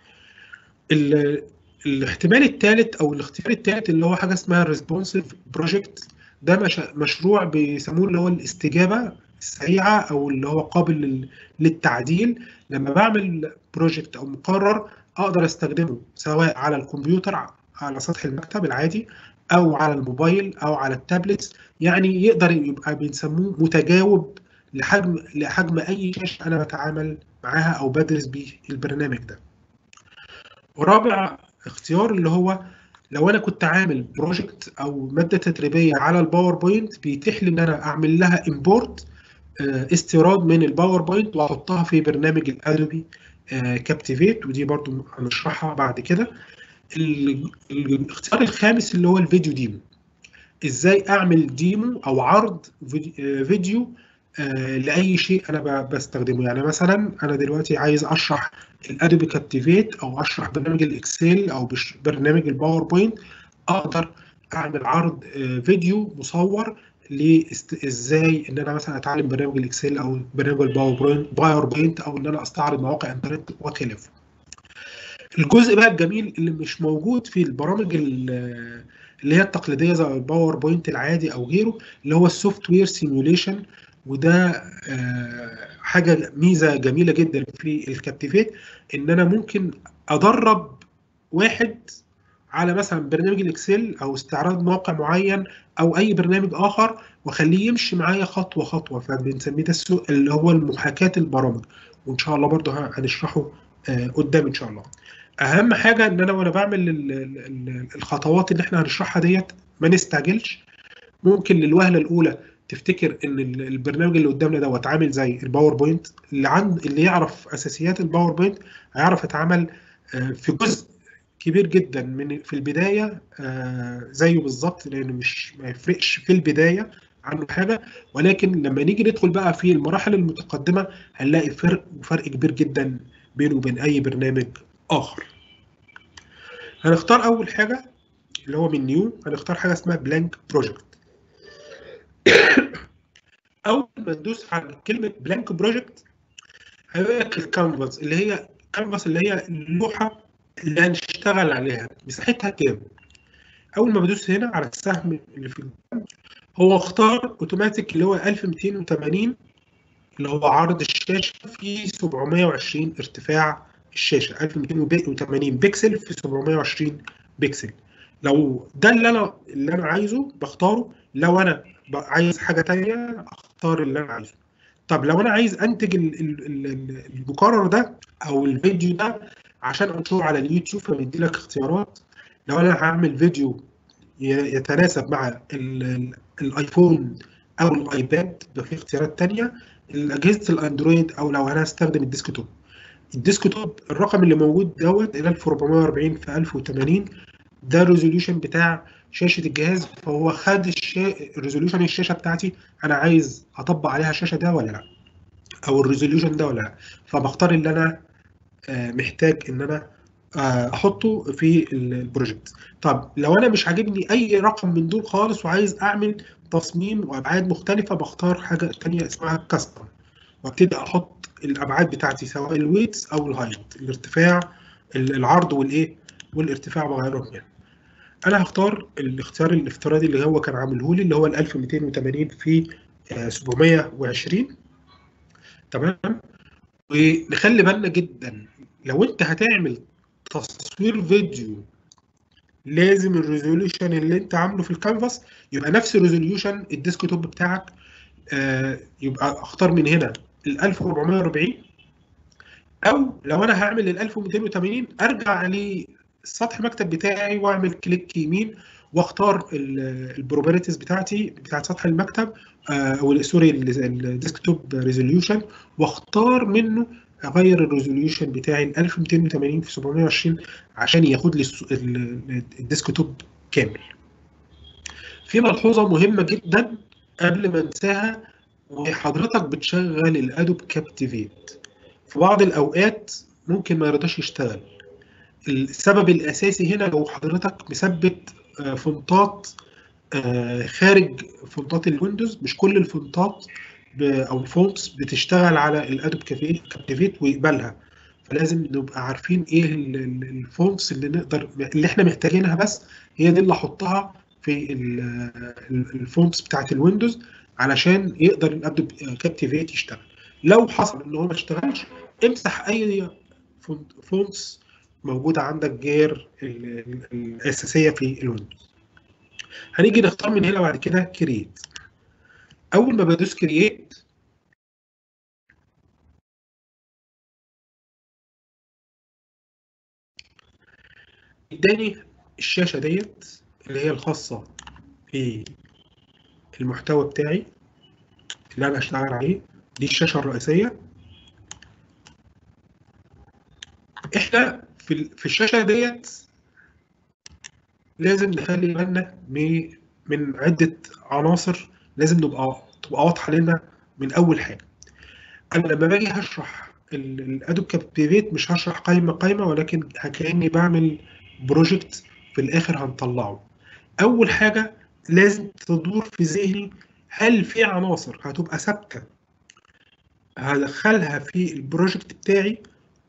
الاحتمال الثالث او الاختيار الثالث اللي هو حاجه اسمها ريسبونسيف بروجكت، ده مشروع بيسموه اللي هو الاستجابه السريعه، او اللي هو قابل للتعديل. لما بعمل بروجكت او مقرر، اقدر استخدمه سواء على الكمبيوتر على سطح المكتب العادي، او على الموبايل او على التابلت. يعني يقدر يبقى بنسموه متجاوب لحجم اي شاشه انا بتعامل معاها او بدرس بيه البرنامج ده. ورابع اختيار اللي هو لو انا كنت عامل بروجكت او ماده تدريبيه على الباوربوينت، بيتيح لي ان انا اعمل لها امبورت، استيراد من الباوربوينت، واحطها في برنامج الادوبي كابتيفيت، ودي برضو هنشرحها بعد كده. الاختيار الخامس اللي هو الفيديو ديمو، ازاي اعمل ديمو او عرض فيديو لاي شيء انا بستخدمه. يعني مثلا انا دلوقتي عايز اشرح الادوبي كابتيفيت، او اشرح برنامج الاكسل، او برنامج الباوربوينت، اقدر اعمل عرض فيديو مصور ازاي ان انا مثلا اتعلم برنامج الاكسل او برنامج الباوربوينت، او ان انا استعرض مواقع انترنت وخلافه. الجزء بقى الجميل اللي مش موجود في البرامج اللي هي التقليديه زي الباوربوينت العادي او غيره، اللي هو السوفت وير سيميوليشن. وده حاجه ميزه جميله جدا في الكابتيفيت، ان انا ممكن ادرب واحد على مثلا برنامج الاكسل او استعراض موقع معين او اي برنامج اخر، واخليه يمشي معايا خطوه خطوه، فبنسميه ده اللي هو محاكاه البرامج. وان شاء الله برضه هنشرحه قدام ان شاء الله. اهم حاجه ان انا وانا بعمل الخطوات اللي احنا هنشرحها ديت ما نستعجلش. ممكن للوهله الاولى تفتكر ان البرنامج اللي قدامنا دوت عامل زي الباوربوينت، اللي يعرف اساسيات الباوربوينت هيعرف يتعامل في جزء كبير جدا في البدايه زيه بالظبط، لانه مش ما يفرقش في البدايه عنه حاجه. ولكن لما نيجي ندخل بقى في المراحل المتقدمه هنلاقي فرق كبير جدا بينه وبين اي برنامج اخر. هنختار اول حاجه اللي هو من نيو، هنختار حاجه اسمها بلانك بروجكت. اول ما ندوس على كلمه بلانك بروجكت هيقول لك الكانفاس، اللي هي اللوحه اللي هنشتغل عليها مساحتها كام. اول ما بدوس هنا على السهم اللي في الجنب هو اختار اوتوماتيك اللي هو 1280 اللي هو عرض الشاشه في 720 ارتفاع الشاشه، 1280 بكسل في 720 بكسل. لو ده اللي انا عايزه بختاره. لو انا عايز حاجه ثانيه اختار اللي انا عايزه. طب لو انا عايز انتج المقرر ده او الفيديو ده عشان انشره على اليوتيوب فبيدي لك اختيارات. لو انا هعمل فيديو يتناسب مع الايفون او الايباد يبقى في اختيارات تانية. اجهزه الاندرويد او لو انا هستخدم الديسكتوب الرقم اللي موجود دوت الى 1440 في 1080 ده الريزوليوشن بتاع شاشه الجهاز. فهو خد الريزوليوشن الشاشه بتاعتي، انا عايز اطبق عليها الشاشه ده ولا لا، او الريزوليوشن ده ولا لا. فبختار اللي انا محتاج ان انا احطه في البروجكت. طب لو انا مش عاجبني اي رقم من دول خالص وعايز اعمل تصميم وابعاد مختلفه بختار حاجه ثانيه اسمها كاستم، وابتدي احط الابعاد بتاعتي سواء الويتس او الهايت، الارتفاع العرض والارتفاع بغيرهم يعني. انا هختار الاختيار الافتراضي اللي هو كان عامله لي اللي هو ال 1280 في 720. تمام. ونخلي بالنا جدا لو انت هتعمل تصوير فيديو لازم الريزوليوشن اللي انت عامله في الكانفاس يبقى نفس ريزوليوشن الديسكتوب بتاعك. يبقى اختار من هنا ال 1440، او لو انا هعمل ال 1280 ارجع لسطح المكتب بتاعي واعمل كليك يمين واختار البروبرتيز بتاعت سطح المكتب او سوري الديسكتوب ريزوليوشن، واختار منه اغير الريزوليوشن بتاعي ل 1280 في 720 عشان ياخد لي الديسكتوب كامل. في ملحوظه مهمه جدا قبل ما انساها، وحضرتك بتشغل الادوب كابتيفيت في بعض الاوقات ممكن ما يرضاش يشتغل. السبب الاساسي هنا لو حضرتك مثبت فونتات خارج فونتات الويندوز، مش كل الفونتات او الفونتس بتشتغل على الادوب كابتيفيت ويقبلها. فلازم نبقى عارفين ايه الفونتس اللي احنا محتاجينها، بس هي دي اللي احطها في الفونتس بتاعت الويندوز علشان يقدر الادوب كابتيفيت يشتغل. لو حصل ان هو ما اشتغلش امسح اي فونتس موجوده عندك غير الاساسيه في الويندوز. هنيجي نختار من هنا بعد كده كرييت. اول ما بدوس كرييت اداني الشاشه ديت اللي هي الخاصه بالمحتوى بتاعي اللي انا هشتغل عليه. دي الشاشه الرئيسيه. احنا في الشاشه ديت لازم نخلي بالنا من عده عناصر لازم تبقى واضحه لنا من اول حاجه. انا لما باجي هشرح الادوب كابتيفيت مش هشرح قائمه ولكن كاني بعمل بروجكت في الاخر هنطلعه. اول حاجه لازم تدور في ذهني هل في عناصر هتبقى ثابته هدخلها في البروجكت بتاعي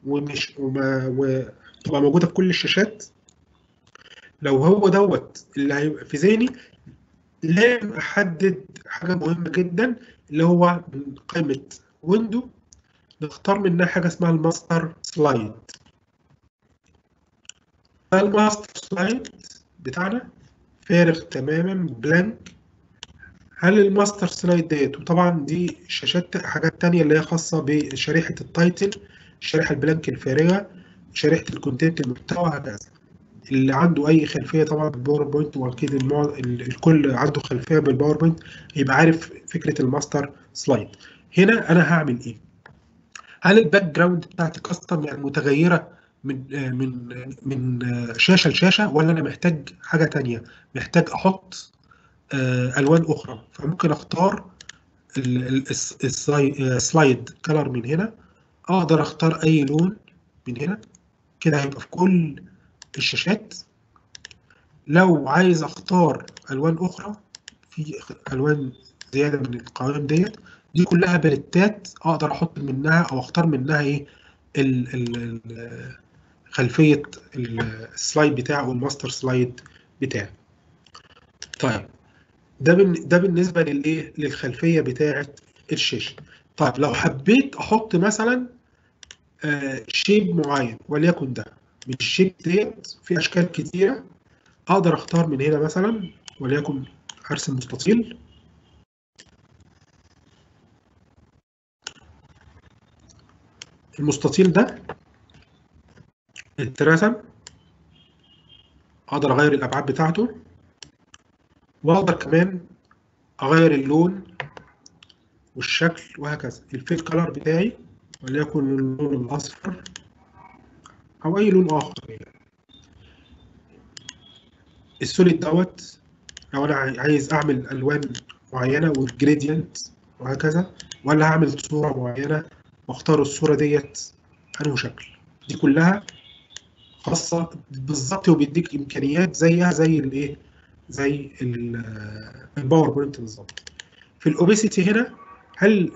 وتبقى موجوده في كل الشاشات. لو هو دوت اللي هيبقى في ذهني لازم احدد حاجه مهمه جدا اللي هو من قائمه ويندو نختار منها حاجه اسمها الماستر سلايد. الماستر سلايد بتاعنا فارغ تماما بلانك. هل الماستر سلايد ديت وطبعا دي شاشات حاجات تانية اللي هي خاصة بشريحة التايتل، الشريحة البلانك الفارغة، شريحة الكونتنت المحتوى هكذا. اللي عنده اي خلفيه طبعا بالباوربوينت، واكيد الكل عنده خلفيه بالباوربوينت، يبقى عارف فكره الماستر سلايد. هنا انا هعمل ايه؟ هل الباك جراوند بتاعتي كاستم يعني متغيره من شاشه لشاشه، ولا انا محتاج حاجه تانية، محتاج احط الوان اخرى؟ فممكن اختار السلايد كلر من هنا، اقدر اختار اي لون من هنا كده، هيبقى في كل الشاشات. لو عايز اختار الوان اخرى، في الوان زياده من القوائم ديت، دي كلها باليتات اقدر احط منها او اختار منها ايه خلفيه السلايد بتاعي او الماستر سلايد بتاعي. طيب ده بالنسبه للايه، للخلفيه بتاعه الشاشه. طيب لو حبيت احط مثلا شيب معين، وليكن ده، من الشيب ديت في اشكال كتيره، اقدر اختار من هنا مثلا، وليكن ارسم مستطيل. المستطيل ده اترسم، اقدر اغير الابعاد بتاعته، واقدر كمان اغير اللون والشكل وهكذا. الفيل كلر بتاعي وليكن اللون الاصفر او اي لون اخر يعني. السوليد دوت لو انا عايز اعمل الوان معينه والجريدينت وهكذا، ولا هعمل صوره معينه واختار الصوره ديت انه شكل. دي كلها خاصه بالظبط، وبيديك امكانيات زيها زي الايه، زي الباوربوينت بالظبط. في الاوبيسيتي هنا، هل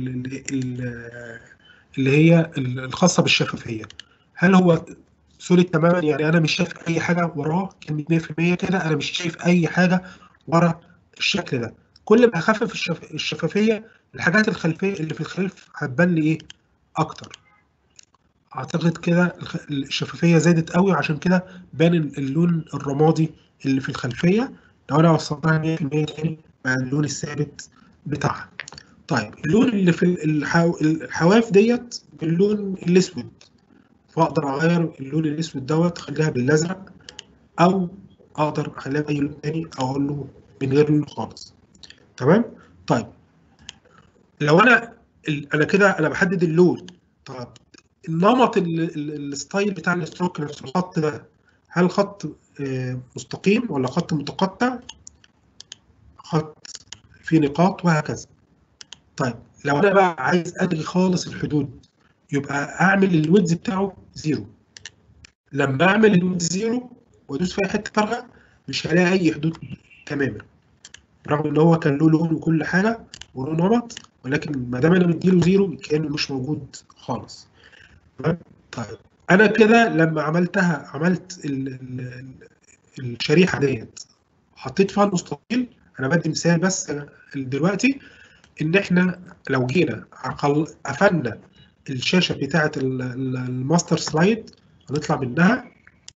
اللي هي الخاصه بالشفافيه، هل هو سوليد تماما؟ يعني انا مش شايف اي حاجه وراه، كان 100% كده انا مش شايف اي حاجه ورا الشكل ده. كل ما اخفف الشفافيه، الحاجات الخلفيه اللي في الخلف هتبان لي ايه اكتر. اعتقد كده الشفافيه زادت قوي، عشان كده بان اللون الرمادي اللي في الخلفيه. لو انا وصلتها 100% تاني مع اللون الثابت بتاعها. طيب اللون اللي في الحواف ديت باللون الاسود، فاقدر اغير اللون الاسود دوت اخليها بالازرق، او اقدر اخليها باي لون تاني، او اقول له من غير لون خالص. تمام. طيب لو انا كده انا بحدد اللون. طب النمط الستايل بتاع الستروك نفسه، الخط ده، هل خط مستقيم ولا خط متقطع، خط فيه نقاط وهكذا. طيب لو انا بقى عايز الغي خالص الحدود، يبقى اعمل الويدز بتاعه زيرو. لما اعمل الويدز زيرو وادوس في حته فارغه، مش هلاقي اي حدود تماما، رغم ان هو كان له لون وكل حاجه وله نمط، ولكن ما دام انا مديله زيرو كانه مش موجود خالص. تمام؟ طيب انا كده لما عملت الشريحه ديت، حطيت فيها المستطيل. انا بدي مثال بس دلوقتي، ان احنا لو جينا قفلنا الشاشه بتاعه الماستر سلايد، هنطلع منها،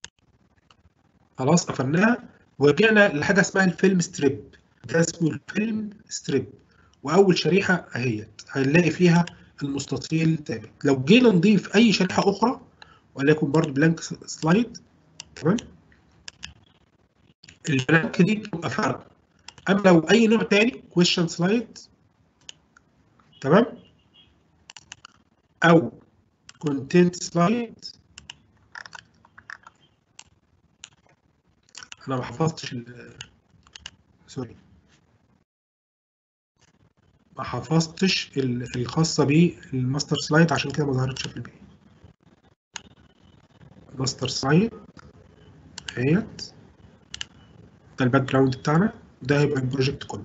خلاص قفلناها، ورجعنا لحاجه اسمها الفيلم ستريب. ده اسمه الفيلم ستريب، واول شريحه اهيت هنلاقي فيها المستطيل ثابت. لو جينا نضيف اي شريحه اخرى، وليكن برضو بلانك سلايد، تمام، البلانك دي بتبقى فرق. اما لو اي نوع تاني كويشن سلايد، تمام، او كونتنت سلايد، انا ما حفظتش سوري، ما حفظتش الخاصه بالماستر سلايد، عشان كده ما ظهرتش في البي. ماستر سلايد اهيت، ده الباك جراوند بتاعنا، ده هيبقى البروجكت كله.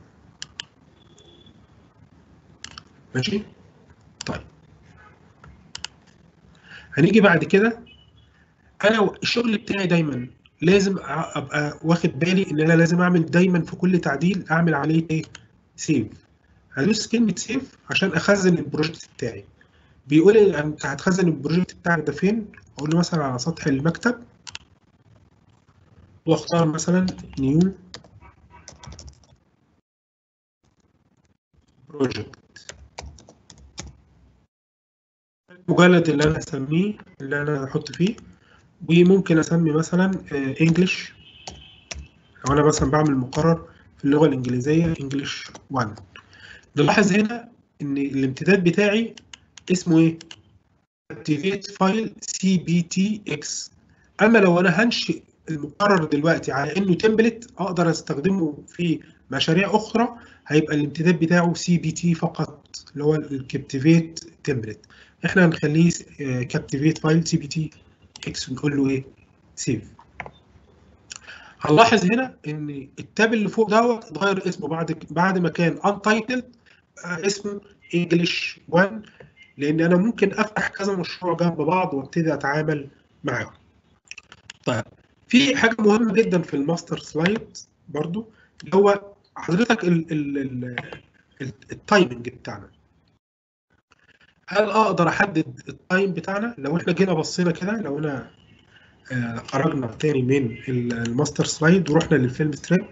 ماشي. طيب هنيجي بعد كده، انا الشغل بتاعي دايما لازم ابقى واخد بالي ان انا لازم اعمل دايما في كل تعديل اعمل عليه ايه، سيف. هدوس كلمه سيف عشان اخزن البروجكت بتاعي. بيقول لي انت هتخزن البروجكت بتاعك ده فين؟ اقول له مثلا على سطح المكتب، واختار مثلا نيو بروجكت. مجلد اللي انا اسميه، اللي انا احط فيه، وممكن اسمي مثلا انجلش، لو انا مثلا بعمل مقرر في اللغه الانجليزيه انجلش 1. نلاحظ هنا ان الامتداد بتاعي اسمه ايه؟ activate file cbtx. اما لو انا هنشئ المقرر دلوقتي على انه تمبلت اقدر استخدمه في مشاريع اخرى، هيبقى الامتداد بتاعه cbt فقط، اللي هو الكابتيفيت تمبلت. احنا هنخليه كابتيفيت فايل cbtx ونقول له ايه؟ سيف. هنلاحظ هنا ان التاب اللي فوق دوت اتغير اسمه بعد ما كان untitled اسمه انجلش 1، لان انا ممكن افتح كذا مشروع جنب بعض وابتدي اتعامل معاهم. طيب في حاجه مهمه جدا في الماستر سلايد برضو، اللي هو حضرتك التايمنج بتاعنا. هل اقدر احدد التايم بتاعنا؟ لو احنا جينا بصينا كده، لو انا خرجنا تاني من الماستر سلايد ورحنا للفيلم ستريب،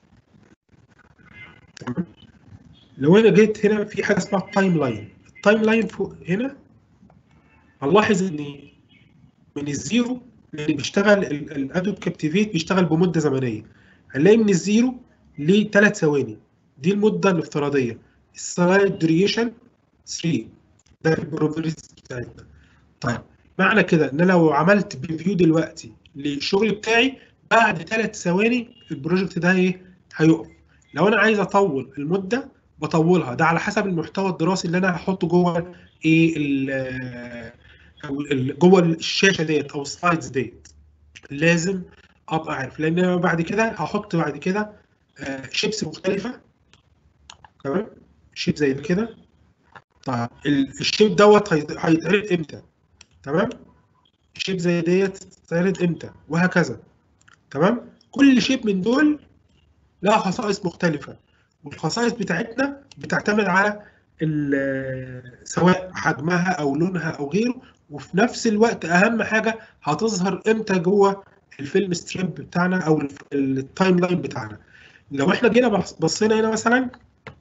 تمام؟ لو انا جيت هنا في حاجه اسمها التايم لاين. التايم لاين فوق هنا هنلاحظ ان من الزيرو، اللي بيشتغل الادوب كابتيفيت بيشتغل بمده زمنيه، هنلاقي من الزيرو ل 3 ثواني، دي المده الافتراضيه. السلايد دوريشن 3، ده البروبرتيز بتاعتنا. طيب معنى كده ان انا لو عملت بريفيو دلوقتي للشغل بتاعي، بعد 3 ثواني البروجكت ده ايه؟ هيقف. لو انا عايز اطول المده بطولها، ده على حسب المحتوى الدراسي اللي انا هحطه جوه ايه او جوه الشاشه ديت او السلايدز ديت. لازم ابقى عارف، لان أنا بعد كده هحط بعد كده شيبس مختلفه، تمام؟ شيب زي كده. طيب الشيب دوت هيتعرض امتى؟ تمام؟ شيب زي ديت تتعرض امتى؟ وهكذا. تمام؟ كل شيب من دول لها خصائص مختلفه، والخصائص بتاعتنا بتعتمد على سواء حجمها او لونها او غيره، وفي نفس الوقت اهم حاجه هتظهر امتى جوه الفيلم ستريب بتاعنا او التايم لاين بتاعنا. لو احنا جينا بصينا هنا مثلا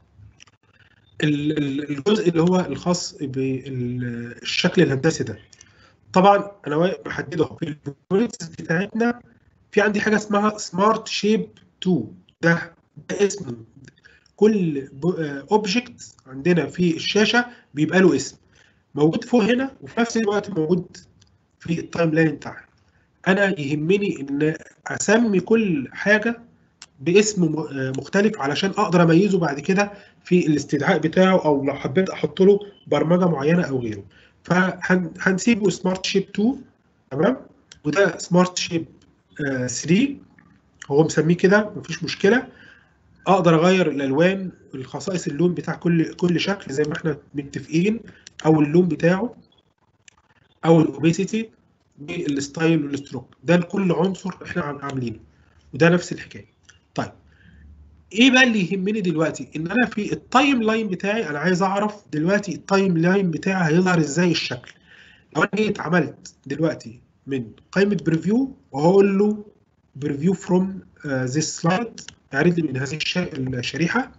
الجزء اللي هو الخاص بالشكل الهندسي ده، طبعا انا محدده في البروجكتس بتاعتنا. في عندي حاجه اسمها سمارت شيب 2، ده اسمه. كل اوبجكت عندنا في الشاشه بيبقى له اسم موجود فوق هنا، وفي نفس الوقت موجود في التايم لاين بتاعنا. انا يهمني ان اسمي كل حاجه باسم مختلف علشان اقدر اميزه بعد كده في الاستدعاء بتاعه، او لو حبيت احط له برمجه معينه او غيره. فهنسيبه سمارت شيب 2، تمام؟ وده سمارت شيب 3، هو مسميه كده مفيش مشكله. اقدر اغير الالوان، الخصائص اللون بتاع كل شكل زي ما احنا متفقين، او اللون بتاعه، او الاوبيسيتي والستايل والستروك، ده لكل عنصر احنا عاملينه، وده نفس الحكايه. طيب ايه بقى اللي يهمني دلوقتي؟ ان انا في التايم لاين بتاعي انا عايز اعرف دلوقتي التايم لاين بتاعي هيظهر ازاي الشكل. لو انا جيت عملت دلوقتي من قائمه بريفيو وهقول له بريفيو فروم ذيس سلايد، اعرض لي من هذه الشريحه.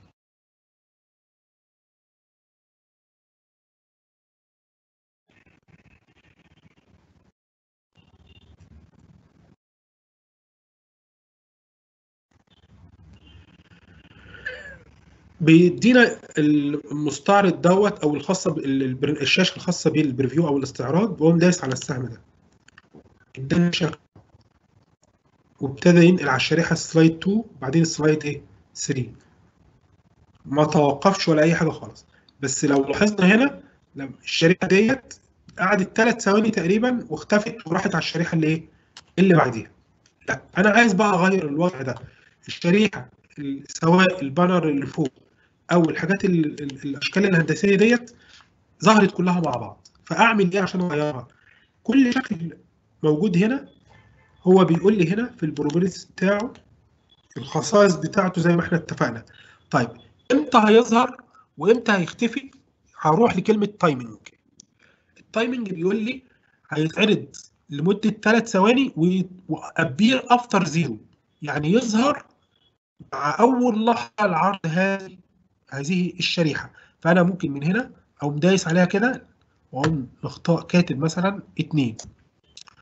بيدينا المستعرض دوت او الخاصه الشاشه الخاصه بالبريفيو او الاستعراض، بقوم دايس على السهم ده، اداني شكل، وابتدى ينقل على الشريحه سلايد 2 بعدين سلايد ايه 3. ما توقفش ولا اي حاجه خالص. بس لو لاحظنا هنا، لما الشريحه ديت قعدت 3 ثواني تقريبا واختفت وراحت على الشريحه اللي ايه اللي بعديها. لا انا عايز بقى اغير الوضع ده. الشريحه سواء البانر اللي فوق او الحاجات الاشكال الهندسيه ديت ظهرت كلها مع بعض، فاعمل ايه عشان اغيرها؟ كل شكل موجود هنا هو بيقول لي هنا في البروبرتيز بتاعه الخصائص بتاعته زي ما احنا اتفقنا. طيب امتى هيظهر وامتى هيختفي؟ هروح لكلمه تايمنج. التايمنج بيقول لي هيتعرض لمده 3 ثواني وابير افتر زيرو، يعني يظهر مع اول لحظه لعرض هذه الشريحه. فانا ممكن من هنا او دايس عليها كده واقوم كاتب مثلا 2.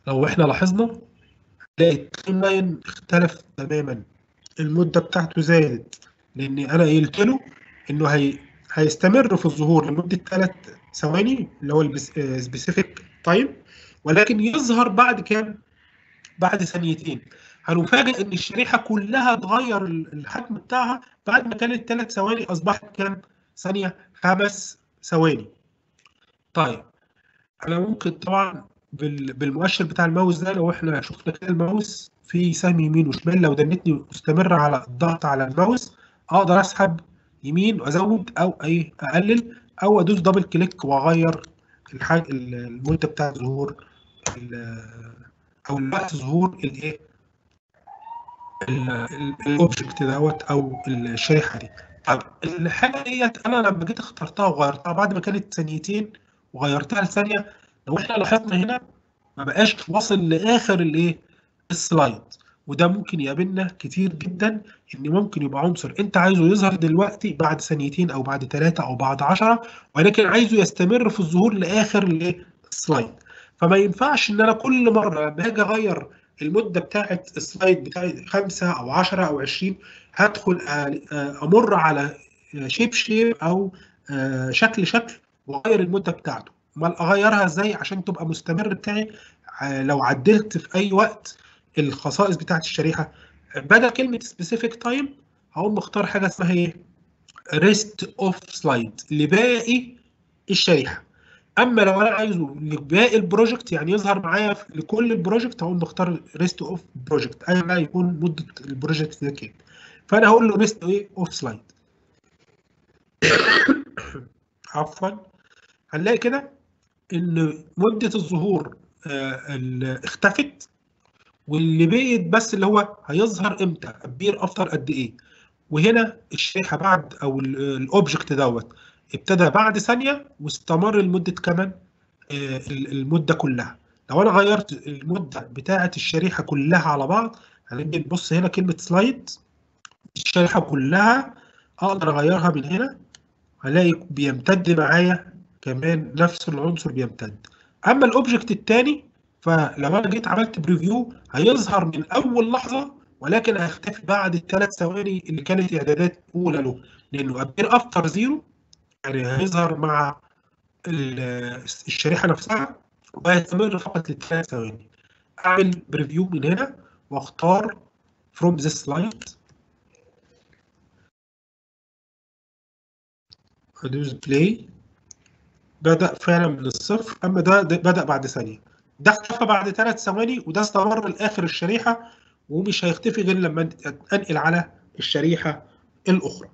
لو احنا لاحظنا هنلاقي التايم لاين اختلف تماما، المده بتاعته زادت، لان انا قلت له انه هيستمر في الظهور لمده 3 ثواني اللي هو السبيسيفيك تايم، ولكن يظهر بعد كام؟ بعد ثانيتين. هنفاجئ ان الشريحه كلها اتغير الحجم بتاعها، بعد ما كانت 3 ثواني اصبحت كام ثانيه؟ 5 ثواني. طيب انا ممكن طبعا بالمؤشر بتاع الماوس ده، لو احنا شفنا كده الماوس في سهم يمين وشمال، لو دنتني مستمر على الضغط على الماوس اقدر اسحب يمين وازود او اقلل، او ادوس دبل كليك واغير المده بتاعت ظهور او الوقت ظهور الايه الاوبجكت دوت او الشريحه دي. طب الحاجه ديت انا لما جيت اخترتها وغيرتها بعد ما كانت ثانيتين وغيرتها لثانيه، لو احنا لاحظنا هنا ما بقاش واصل لاخر الايه السلايد. وده ممكن يقابلنا كتير جدا، ان ممكن يبقى عنصر انت عايزه يظهر دلوقتي بعد ثانيتين او بعد 3 او بعد 10، ولكن عايزه يستمر في الظهور لاخر الايه السلايد. فما ينفعش ان انا كل مره لما هاجي اغير المده بتاعه السلايد بتاعي 5 او 10 او 20 هدخل امر على شيب او شكل واغير المده بتاعته. امال اغيرها ازاي عشان تبقى مستمر بتاعي لو عدلت في اي وقت الخصائص بتاعت الشريحه؟ بدل كلمه سبيسيفيك تايم هقوم مختار حاجه اسمها ايه؟ ريست اوف سلايد لباقي الشريحه. اما لو انا عايزه لباقي البروجكت يعني يظهر معايا لكل البروجكت، هقوم مختار ريست اوف بروجكت، اي ما يكون مده البروجكت ده كام. فانا هقول له ريست ايه اوف سلايد. عفوا. هنلاقي كده ان مده الظهور اختفت، واللي بقيت بس اللي هو هيظهر امتى، ابير افتر قد ايه. وهنا الشريحه بعد او الاوبجكت دوت ابتدى بعد ثانيه واستمر لمده كمان المده كلها. لو انا غيرت المده بتاعه الشريحه كلها على بعض، هنيجي نبص هنا كلمه سلايد، الشريحه كلها اقدر اغيرها من هنا، هلاقي بيمتد معايا كمان نفس العنصر بيمتد. اما الاوبجكت الثاني فلو انا جيت عملت بريفيو هيظهر من اول لحظه، ولكن هيختفي بعد ال3 ثواني اللي كانت اعدادات اولى له، لانه ابير افتر زيرو، يعني هيظهر مع الشريحه نفسها وهيستمر فقط ل3 ثواني. اعمل بريفيو من هنا واختار from this slide، ادوس بلاي، بدأ فعلا من الصفر. اما ده بدأ بعد ثانيه، ده اختفى بعد 3 ثواني، وده استمر لاخر الشريحه ومش هيختفي غير لما انقل على الشريحه الاخرى.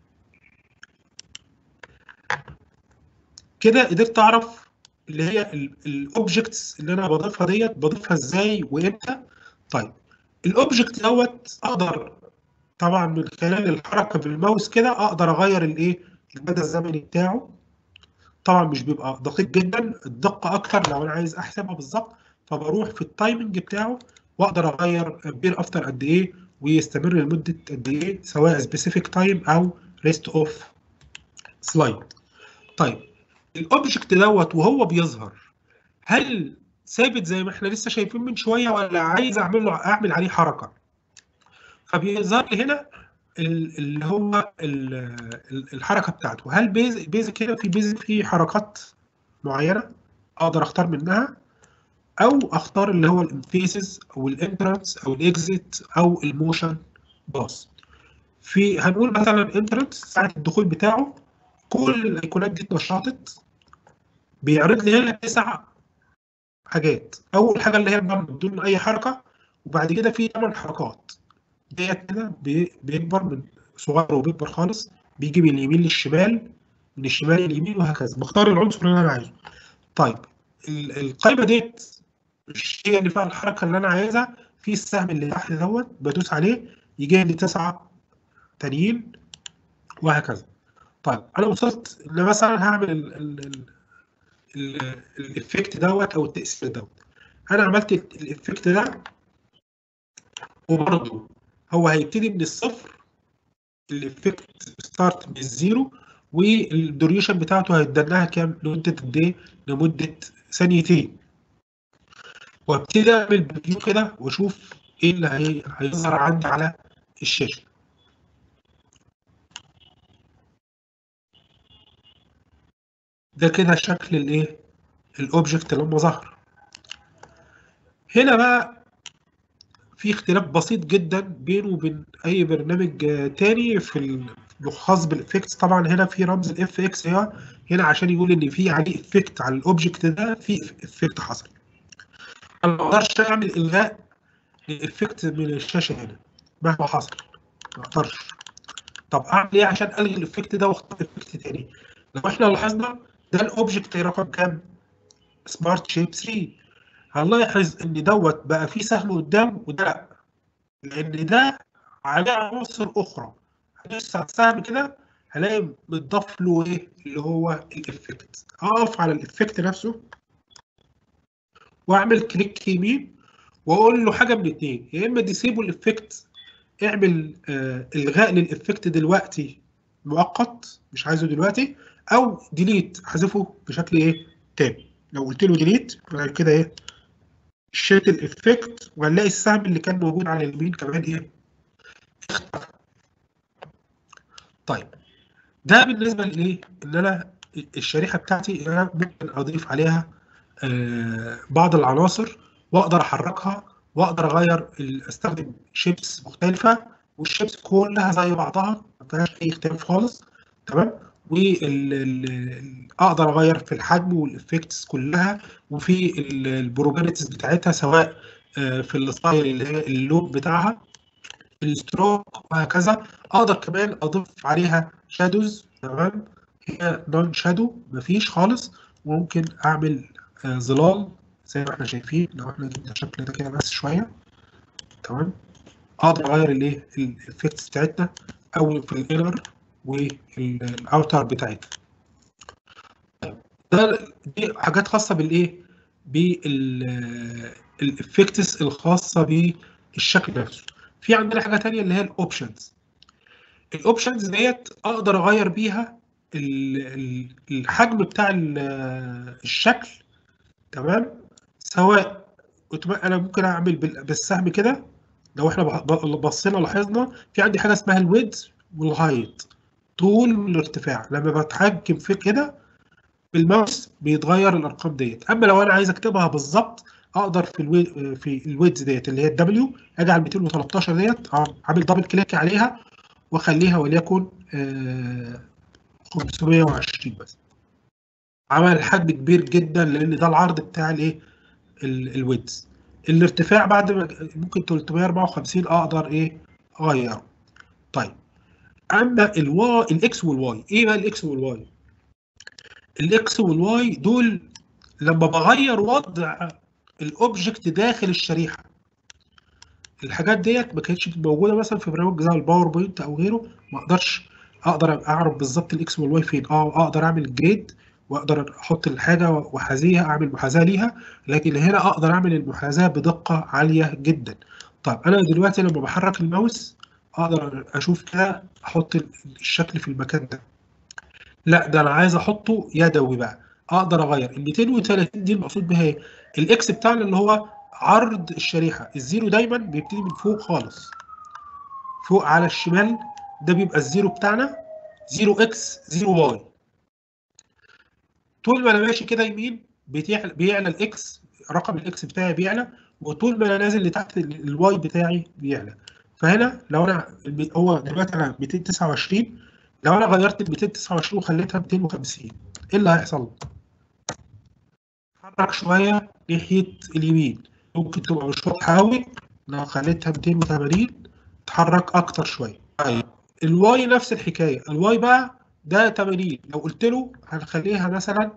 كده قدرت اعرف اللي هي الاوبجكتس اللي انا بضيفها ديت بضيفها ازاي وامتى. طيب الاوبجكت دوت اقدر طبعا من خلال الحركه بالماوس كده اقدر اغير الايه المدى الزمني بتاعه. طبعا مش بيبقى دقيق جدا، الدقه اكتر لو انا عايز احسبها بالظبط، فبروح في التايمنج بتاعه واقدر اغير بير افتر قد ايه ويستمر لمده قد ايه، سواء سبيسيفيك تايم او ريست اوف سلايد. طيب الاوبجكت دوت وهو بيظهر هل ثابت زي ما احنا لسه شايفين من شويه، ولا عايز اعمل عليه حركه؟ فبيظهر لي هنا اللي هو الحركه بتاعته. هل بيزك هنا في بيزك في حركات معينه اقدر اختار منها، او اختار اللي هو الانفيسز او الانترنس او الاكزيت او الموشن باص. في هنقول مثلا انترنس ساعه الدخول بتاعه كل الايقونات دي اتنشطت، بيعرض لي هنا 9 حاجات. اول حاجه اللي هي بدون اي حركه، وبعد كده في 8 حركات ديت كده بيكبر من صغير وبيكبر خالص، بيجي من اليمين للشمال، من الشمال لليمين وهكذا، بختار العنصر اللي انا عايزه. طيب القائمه ديت مش هي اللي فيها الحركه اللي انا عايزها، في السهم اللي تحت دوت بدوس عليه يجي لي 9 تانيين وهكذا. طيب انا وصلت ان مثلا هعمل الافكت دوت او التاثير دوت. انا عملت الافكت ده، وبرضه هو هيبتدي من الصفر، الافكت ستارت من الزيرو، والدوريشن بتاعته هيدناها كام لمده قد ايه؟ لمده ثانيتين. وابتدي اعمل بريفيو كده واشوف ايه اللي هيظهر عندي على الشاشه. ده كده شكل الايه الاوبجكت لما ظهر. هنا بقى في اختلاف بسيط جدا بينه وبين اي برنامج تاني في الخاص بالافكتس. طبعا هنا في رمز الاف اكس هنا عشان يقول ان في عليه افكت على الاوبجكت ده، في افكت حصل. انا ما اقدرش اعمل الغاء للافكت من الشاشه هنا مهما حصل، ما اقدرش. طب اعمل ايه عشان الغي الافكت ده واختار افكت تاني؟ لو احنا لاحظنا ده الاوبجكت رقم كام؟ سمارت شيب 3. هنلاحظ ان دوت بقى فيه سهم قدام وده لا، لان ده عليه عناصر اخرى. هندوس على السهم كده هلاقي متضاف له ايه اللي هو الافكت. اقف على الافكت نفسه واعمل كليك يمين واقول له حاجه من اتنين، يا اما ديسيبل افكت، اعمل الغاء للافكت دلوقتي مؤقت مش عايزه دلوقتي، او ديليت حذفه بشكل ايه تاني. لو قلت له ديليت بعد كده ايه شلت الافكت، وهنلاقي السهم اللي كان موجود على اليمين كمان ايه اختفى. طيب ده بالنسبه لايه ان انا الشريحه بتاعتي انا ممكن اضيف عليها بعض العناصر واقدر احركها واقدر اغير استخدم شيبس مختلفه، والشيبس كلها زي بعضها ما فيهاش اي اختلاف خالص. تمام. واقدر اغير في الحجم والافكتس كلها، وفي البروبرتيز بتاعتها سواء في الستايل اللي هي اللون بتاعها، الستروك وهكذا. اقدر كمان اضيف عليها شادوز. تمام. هي نون شادو مفيش خالص. وممكن اعمل ظلال زي ما احنا شايفين لو احنا جبنا الشكل ده كده بس شويه. تمام. اقدر اغير الايه الافكتس بتاعتنا او في الانر والاوتر بتاعتنا. دي حاجات خاصه بالايه بالافكتس الخاصه بالشكل نفسه. في عندنا حاجه ثانيه اللي هي الاوبشنز. الاوبشنز ديت اقدر اغير بيها الحجم بتاع الشكل. تمام. سواء انا ممكن اعمل بالسهم كده. لو احنا بصينا لاحظنا في عندي حاجه اسمها الويدث والهايت، طول والارتفاع. لما بتحكم في كده بالماوس بيتغير الارقام ديت. اما لو انا عايز اكتبها بالظبط اقدر في الويدث ديت اللي هي الدبليو، اجي على 213 ديت اعمل دبل كليك عليها واخليها وليكن 520 بس. عمل حجم كبير جدا لان ده العرض بتاع الايه الويدز. الارتفاع بعد ما ممكن 354 اقدر ايه اغيره. طيب اما الاكس والواي، ايه بقى الاكس والواي؟ الاكس والواي دول لما بغير وضع الاوبجكت داخل الشريحه. الحاجات ديت ما كانتش موجوده مثلا في برنامج زي الباوربوينت او غيره. ما اقدر اعرف بالظبط الاكس والواي فين. اقدر اعمل جريد واقدر احط الحاجه واحاذيها، اعمل محاذاه ليها، لكن هنا اقدر اعمل المحاذاه بدقه عاليه جدا. طيب انا دلوقتي لما بحرك الماوس اقدر اشوف كده احط الشكل في المكان ده. لا ده انا عايز احطه يدوي بقى. اقدر اغير ال 230 دي المقصود بها ايه؟ الاكس بتاعنا اللي هو عرض الشريحه. الزيرو دايما بيبتدي من فوق خالص، فوق على الشمال. ده بيبقى الزيرو بتاعنا، 0 اكس 0 واي. طول ما انا ماشي كده يمين بيعلى الاكس، رقم الاكس بتاعي بيعلى، وطول ما انا نازل لتحت الواي بتاعي بيعلى. فهنا لو انا هو دلوقتي انا 229، لو انا غيرت ال 229 وخليتها 250 ايه اللي هيحصل؟ اتحرك شويه ناحيه اليمين. ممكن تبقى مش واضحه قوي. لو خليتها 280 اتحرك اكتر شويه. طيب الواي نفس الحكايه. الواي بقى ده 80، لو قلت له هنخليها مثلا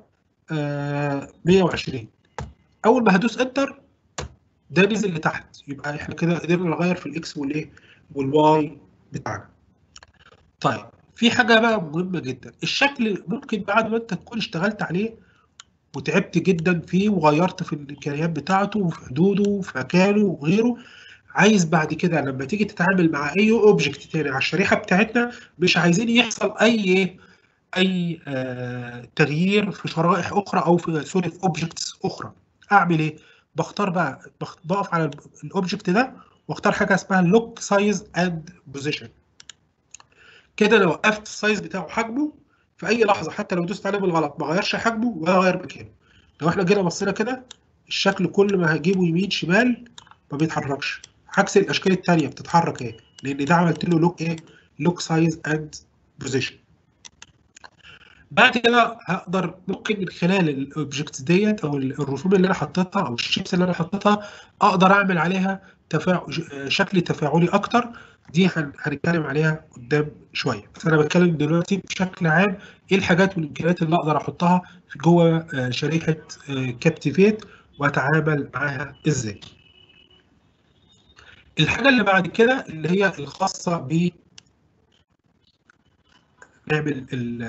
120، اول ما هدوس انتر ده نزل لتحت. يبقى احنا كده قدرنا نغير في الاكس والايه والواي بتاعنا. طيب في حاجه بقى مهمه جدا. الشكل ممكن بعد ما انت تكون اشتغلت عليه وتعبت جدا فيه وغيرت في الامكانيات بتاعته وفي حدوده وفي مكانه وغيره، عايز بعد كده لما تيجي تتعامل مع اي اوبجكت تاني على الشريحه بتاعتنا مش عايزين يحصل اي تغيير في شرائح اخرى او في سوري في اوبجكتس اخرى. اعمل ايه؟ بختار بقى بقف على الاوبجكت ده واختار حاجه اسمها لوك سايز اند بوزيشن. كده انا وقفت السايز بتاعه حجمه في اي لحظه، حتى لو دوست عليه بالغلط ما غيرش حجمه ولا غير مكانه. لو احنا جينا بصينا كده الشكل كل ما هجيبه يمين شمال ما بيتحركش، عكس الاشكال الثانيه بتتحرك اهي، لان ده عملت له لوك ايه؟ لوك سايز اند بوزيشن. بعد كده هقدر ممكن من خلال الاوبجكتس ديت او الرسوم اللي انا حطيتها او الشيبس اللي انا حطيتها اقدر اعمل عليها شكل تفاعلي اكتر. دي هنتكلم عليها قدام شويه، بس انا بتكلم دلوقتي بشكل عام ايه الحاجات والامكانيات اللي اقدر احطها في جوه شريحه كابتيفيت واتعامل معاها ازاي. الحاجه اللي بعد كده اللي هي الخاصه ب نعمل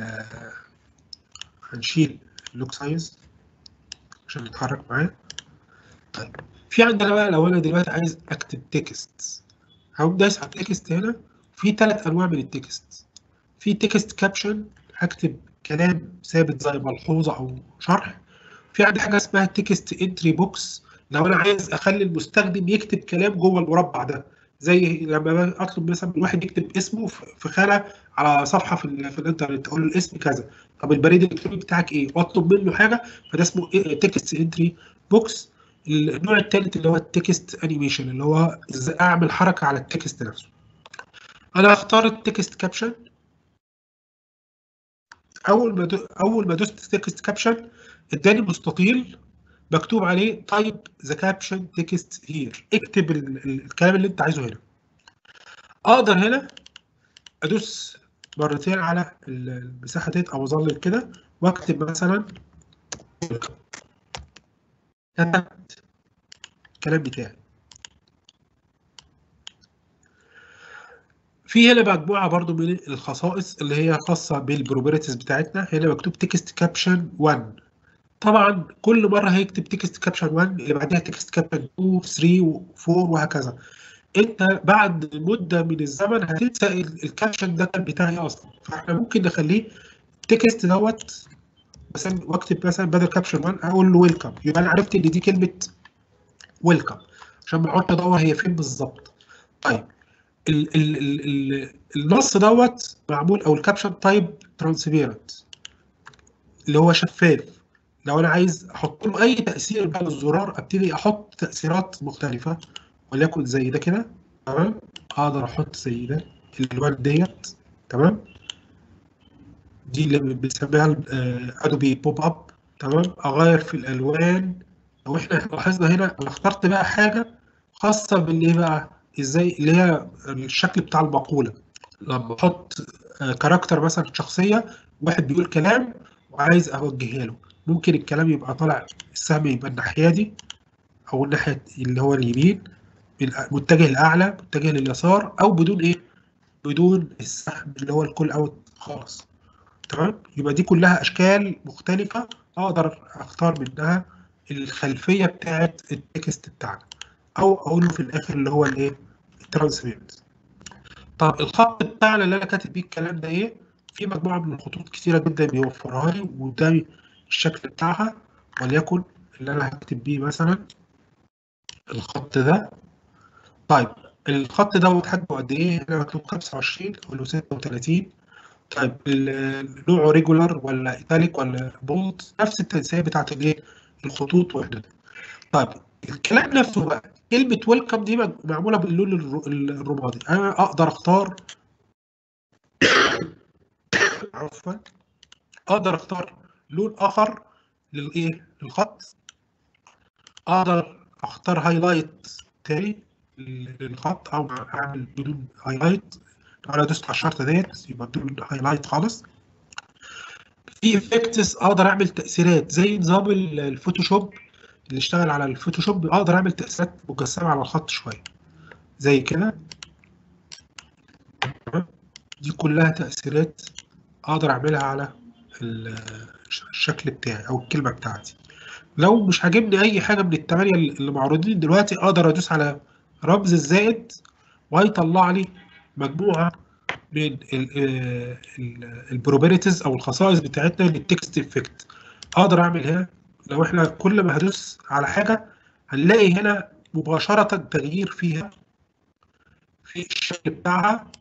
هنشيل اللوك سايز عشان نتحرك معاه. طيب في عندنا بقى لو انا دلوقتي عايز اكتب تكست، هقوم دايس على التكست هنا. في 3 انواع من التكست. في تكست كابشن، هكتب كلام ثابت زي ملحوظه او شرح. في عندي حاجه اسمها تكست انتري بوكس، لو انا عايز اخلي المستخدم يكتب كلام جوه المربع ده، زي لما اطلب مثلا من واحد يكتب اسمه في خانه على صفحه في الانترنت، اقول له الاسم كذا، طب البريد الالكتروني بتاعك ايه، واطلب منه حاجه، فده اسمه تكست انتري بوكس. النوع الثالث اللي هو التكست انيميشن، اللي هو ازاي اعمل حركه على التكست نفسه. انا هختار التكست كابشن. اول ما دوست تكست كابشن اداني مستطيل مكتوب عليه تايب ذا كابشن تكست هير، اكتب الكلام اللي انت عايزه هنا. اقدر هنا ادوس مرتين على المساحه ديت او اظلل كده واكتب مثلا كتبت الكلام بتاعي. في هنا مجموعه برضو من الخصائص اللي هي خاصه بالبروبرتيز بتاعتنا. هنا مكتوب تكست كابشن 1. طبعا كل مره هيكتب تكست كابشن 1 اللي بعدها تكست كابشن 2 3 و4 وهكذا. انت بعد مده من الزمن هتنسى الكابشن ده كان بتاعي اصلا، فاحنا ممكن نخليه التكست دوت مثلا، واكتب مثلا بدل كابشن 1 اقول له ويلكم، يبقى انا عرفت ان دي كلمه ويلكم عشان ما اقعدش ادور هي فين بالظبط. طيب النص دوت معمول او الكابشن تايب ترانسبيرنت اللي هو شفاف. لو انا عايز احط له اي تاثير بقى للزرار ابتدي احط تاثيرات مختلفه، وليكن زي ده كده. تمام، اقدر احط زي ده الالوان ديت. تمام، دي اللي بنسميها ادوبي بوب اب. تمام، اغير في الالوان. لو احنا لاحظنا هنا انا اخترت بقى حاجه خاصه بالايه بقى، ازاي اللي هي الشكل بتاع المقوله. لما احط كاركتر مثلا شخصيه، واحد بيقول كلام وعايز اوجهها له، ممكن الكلام يبقى طالع السهم يبقى الناحيه دي او الناحيه اللي هو اليمين، متجه لاعلى متجه لليسار، او بدون ايه، بدون السهم اللي هو الكول اوت خالص. تمام، يبقى دي كلها اشكال مختلفه اقدر اختار منها الخلفيه بتاعت التكست بتاعنا، او اقول له في الاخر اللي هو الايه، الترانسبيرنت. طب الخط بتاعنا اللي انا كاتب بيه الكلام ده ايه؟ في مجموعه من الخطوط كتيره جدا بيوفرها لي، وده الشكل بتاعها. وليكن اللي انا هكتب بيه مثلا الخط ده. طيب الخط دوت حجمه قد ايه؟ هنا مكتوب 25 او 36. طيب نوعه ريجولار ولا ايتاليك ولا بولد؟ نفس التنسيق بتاعت الايه؟ الخطوط وحدتها. طيب الكلام نفسه بقى، كلمه ويلكم دي معموله باللون الرمادي، انا اقدر اختار عفوا اقدر اختار لون اخر للايه؟ للخط. اقدر اختار هايلايت تاني للخط او اعمل بدون هايلايت. لو انا دوست على الشرطه ديت يبقى بدون هايلايت خالص. في افكتس اقدر اعمل تاثيرات زي نظام الفوتوشوب اللي اشتغل على الفوتوشوب، اقدر اعمل تاثيرات مجسمه على الخط شويه زي كده. دي كلها تاثيرات اقدر اعملها على الشكل بتاعي او الكلمه بتاعتي. لو مش عاجبني اي حاجه من الثمانيه اللي معروضين دلوقتي اقدر ادوس على رمز الزائد وهيطلع لي مجموعه من البروبرتيز او الخصائص بتاعتنا للتكست افكت. اقدر اعمل هنا لو احنا كل ما هدوس على حاجه هنلاقي هنا مباشره تغيير فيها في الشكل بتاعها،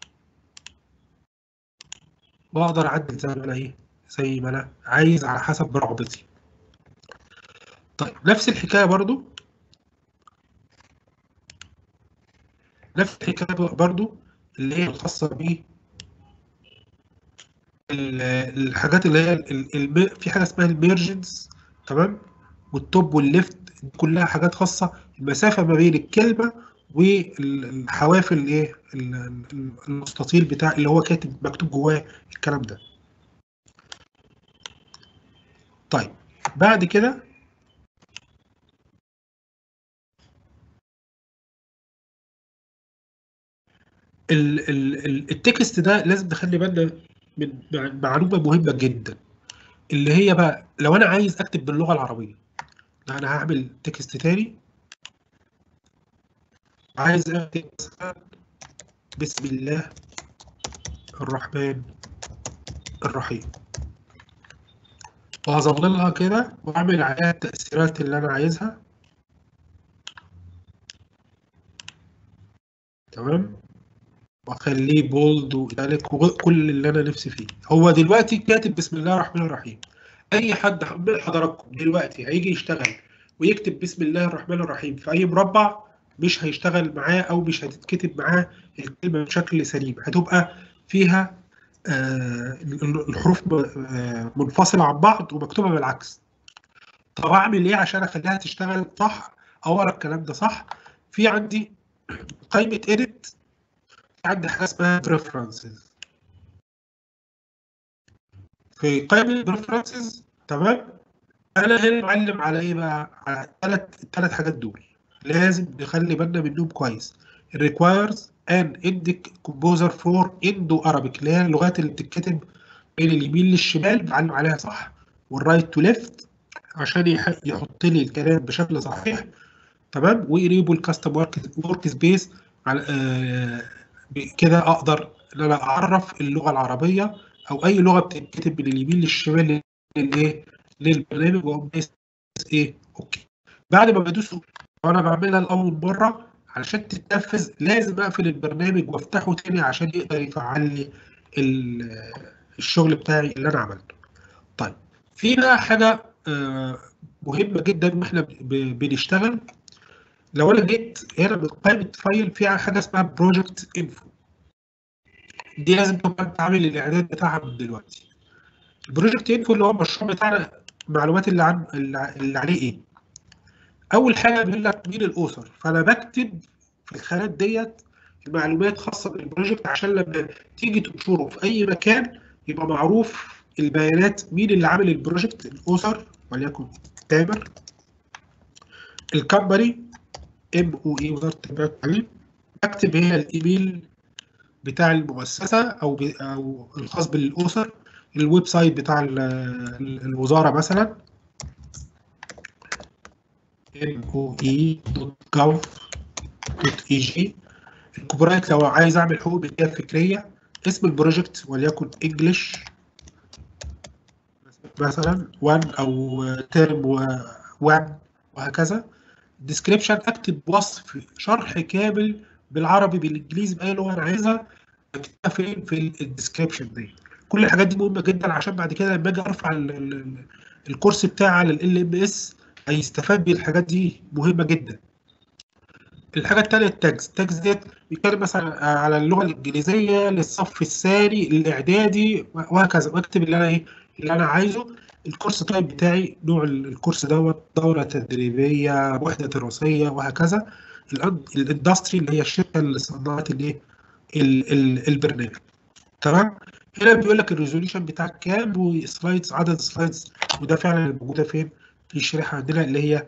واقدر اعدل زي ما انا زي ما انا عايز على حسب رغبتي. طيب نفس الحكايه برضو، اللي هي الخاصه ب الحاجات اللي هي في حاجه اسمها الميرجنز، تمام، والتوب والليفت، دي كلها حاجات خاصه المسافه ما بين الكلمه والحوافل المستطيل بتاع اللي هو مكتوب جواه الكلام ده. طيب بعد كده التكست ده لازم نخلي بالنا من معلومه مهمه جدا، اللي هي بقى لو انا عايز اكتب باللغه العربيه، انا هعمل تكست تاني، عايز اكتب مثلا بسم الله الرحمن الرحيم، وهظللها كده واعمل عليها التأثيرات اللي انا عايزها، تمام، واخليه بولد وإيتاليك وكل اللي انا نفسي فيه. هو دلوقتي كاتب بسم الله الرحمن الرحيم، اي حد من حضراتكم دلوقتي هيجي يشتغل ويكتب بسم الله الرحمن الرحيم في اي مربع، مش هيشتغل معاه او مش هتتكتب معاه الكلمه بشكل سليم، هتبقى فيها الحروف منفصله عن بعض ومكتوبه بالعكس. طب اعمل ايه عشان اخليها تشتغل صح او اقرا الكلام ده صح؟ في عندي قائمه edit، عندي حاجه اسمها preferences. في قائمه preferences، تمام، انا هنا معلم على ايه بقى؟ على الثلاث حاجات دول، لازم نخلي بالنا منهم كويس. requires an indic composer for indo arabic، اللي هي اللغات اللي بتتكتب من اليمين للشمال بعلم عليها صح، والرايت تو ليفت عشان يحط لي الكلام بشكل صحيح، تمام، وانيبل كاستم ورك سبيس على كده اقدر ان انا اعرف اللغه العربيه او اي لغه بتتكتب من اليمين للشمال للايه، للبرنامج، واقوم دايس اوكي. بعد ما بدوس وانا بعملها لاول مره علشان تتنفذ لازم اقفل البرنامج وافتحه تاني عشان يقدر يفعل لي الشغل بتاعي اللي انا عملته. طيب في بقى حاجه مهمه جدا واحنا بنشتغل. لو انا جيت هنا من قائمه فايل فيها حاجه اسمها بروجكت انفو، دي لازم تبقى انت عامل الاعداد بتاعها من دلوقتي. البروجكت انفو اللي هو المشروع بتاعنا، المعلومات اللي عليه ايه؟ اول حاجه بيقول لك مين الاوثر، فانا بكتب في الخانات ديت المعلومات خاصه بالبروجكت عشان لما تيجي تنشره في اي مكان يبقى معروف البيانات مين اللي عامل البروجكت، الاوثر وليكن تامر، الكمباني MOE وزاره التربيه والتعليم، اكتب هنا الايميل بتاع المؤسسه او الخاص بالاسر، الويب سايت بتاع الوزاره مثلا moe.gov.eg، الكوبرايت لو عايز اعمل حقوق ملكيه فكريه، اسم البروجكت وليكن انجلش مثلا 1 او ترم 1 وهكذا. ديسكريبشن، اكتب وصف شرح كامل بالعربي بالانجليزي باي لغه انا عايزها، اكتبها فين في الديسكريبشن دي. كل الحاجات دي مهمه جدا عشان بعد كده لما اجي ارفع الكورس بتاعي على LMS هيستفاد بالحاجات دي، مهمه جدا. الحاجه الثانيه التاجز ديت بيتكلم مثلا على اللغه الانجليزيه للصف الثاني الاعدادي وهكذا، واكتب اللي انا اللي انا عايزه. الكورس تايب بتاعي، نوع الكورس دوت دوره تدريبيه، وحده دراسيه وهكذا. الاندستري اللي هي الشركه اللي صنعت البرنامج، تمام. هنا بيقول لك الريزوليوشن بتاعك كام وسلايدز، عدد سلايدز، وده فعلا موجوده فين في الشريحه عندنا اللي هي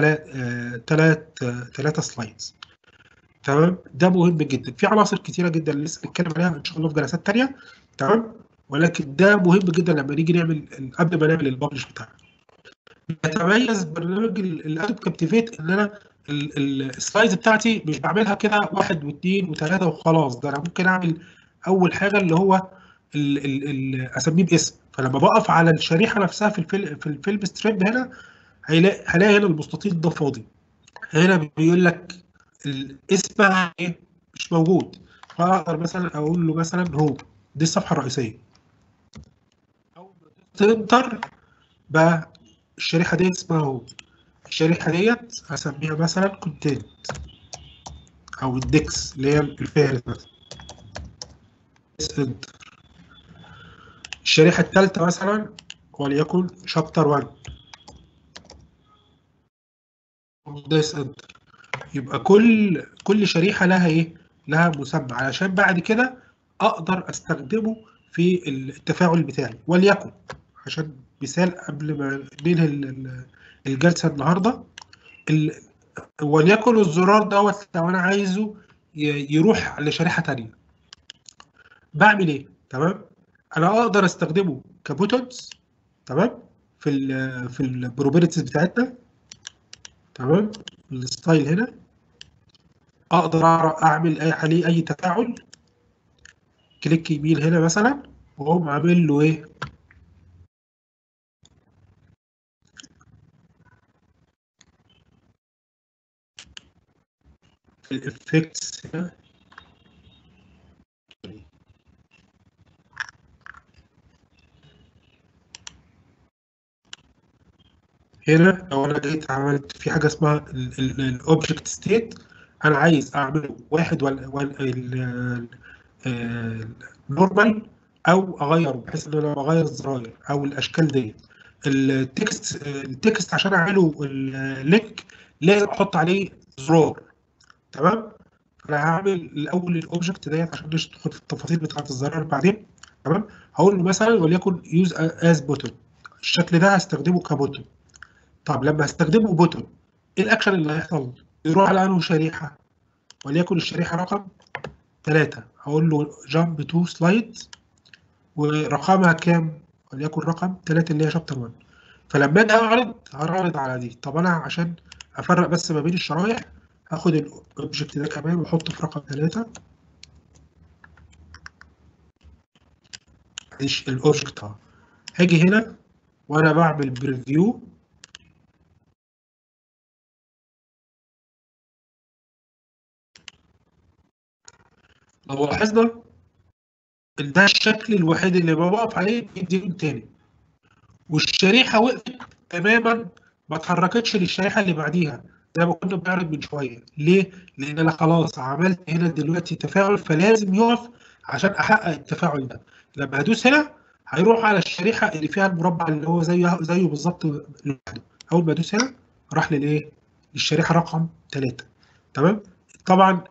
ثلاثة سلايدز، تمام. ده مهم جدا. في عناصر كتيره جدا لسه بنتكلم عليها ان شاء الله في جلسات ثانيه، تمام، ولكن ده مهم جدا لما نيجي نعمل قبل ما نعمل الببلش بتاعنا. يتميز برنامج الادوب كابتيفيت ان انا السلايدز بتاعتي مش بعملها كده واحد واثنين وثلاثه وخلاص، ده انا ممكن اعمل اول حاجه اللي هو اسميه باسم، فلما بقف على الشريحه نفسها في الفيلم ستريب هنا هلاقي هنا المستطيل ده فاضي، هنا بيقول لك اسمها ايه مش موجود، فاقدر مثلا اقول له مثلا هو دي الصفحه الرئيسيه، او تنتر بقى الشريحه دي اسمها هو. الشريحه ديت هسميها مثلا كونتنت او الديكس اللي هي الفهرس مثلا. انتر. الشريحه الثالثه مثلا وليكن شابتر 1 ديس انتر. يبقى كل شريحه لها ايه؟ لها مسمى علشان بعد كده اقدر استخدمه في التفاعل بتاعي. وليكن عشان مثال قبل ما ننهي الجلسه النهارده، وليكن الزرار دوت لو انا عايزه يروح لشريحه ثانيه، بعمل ايه؟ تمام. انا اقدر استخدمه كبوتونز، تمام، في البروبرتيز بتاعتنا، تمام، الستايل هنا اقدر اعمل عليه اي تفاعل. كليك يمين هنا مثلا واقوم عامل له ايه؟ في الافكتس هنا. هنا لو انا جيت عملت في حاجه اسمها الاوبجكت ستيت، انا عايز اعمله واحد ولا نورمال او اغيره، بحيث ان انا بغير الزراير او الاشكال ديت. التكست عشان اعمله اللينك لازم احط عليه زرار، تمام. فانا هعمل الاول الاوبجكت ديت عشان ندخل في التفاصيل بتاعه الزرار بعدين، تمام. هقول له مثلا وليكن يوز از بوتون، الشكل ده هستخدمه كبوتون. طب لما هستخدمه بوتون، ايه الاكشن اللي هيحصل؟ يروح على انه شريحه، وليكن الشريحه رقم 3، هقول له جامب تو سلايد ورقمها كام؟ وليكن رقم 3 اللي هي شابتر 1. فلما اجي هعرض على دي. طب انا عشان افرق بس ما بين الشرايح، هاخد الاوبجكت ده كمان واحطه في رقم 3. مش الاوبجكت اهو. هاجي هنا وانا بعمل بريفيو، لو لاحظنا ان ده الشكل الوحيد اللي بوقف عليه بيديله تاني، والشريحه وقفت تماما، ما اتحركتش للشريحه اللي بعديها زي ما كنا بنعرض من شويه. ليه؟ لان انا خلاص عملت هنا دلوقتي تفاعل، فلازم يقف عشان احقق التفاعل ده. لما هدوس هنا هيروح على الشريحه اللي فيها المربع اللي هو زيه بالظبط لوحده. اول ما ادوس هنا راح للايه؟ للشريحه رقم 3، تمام. طبعا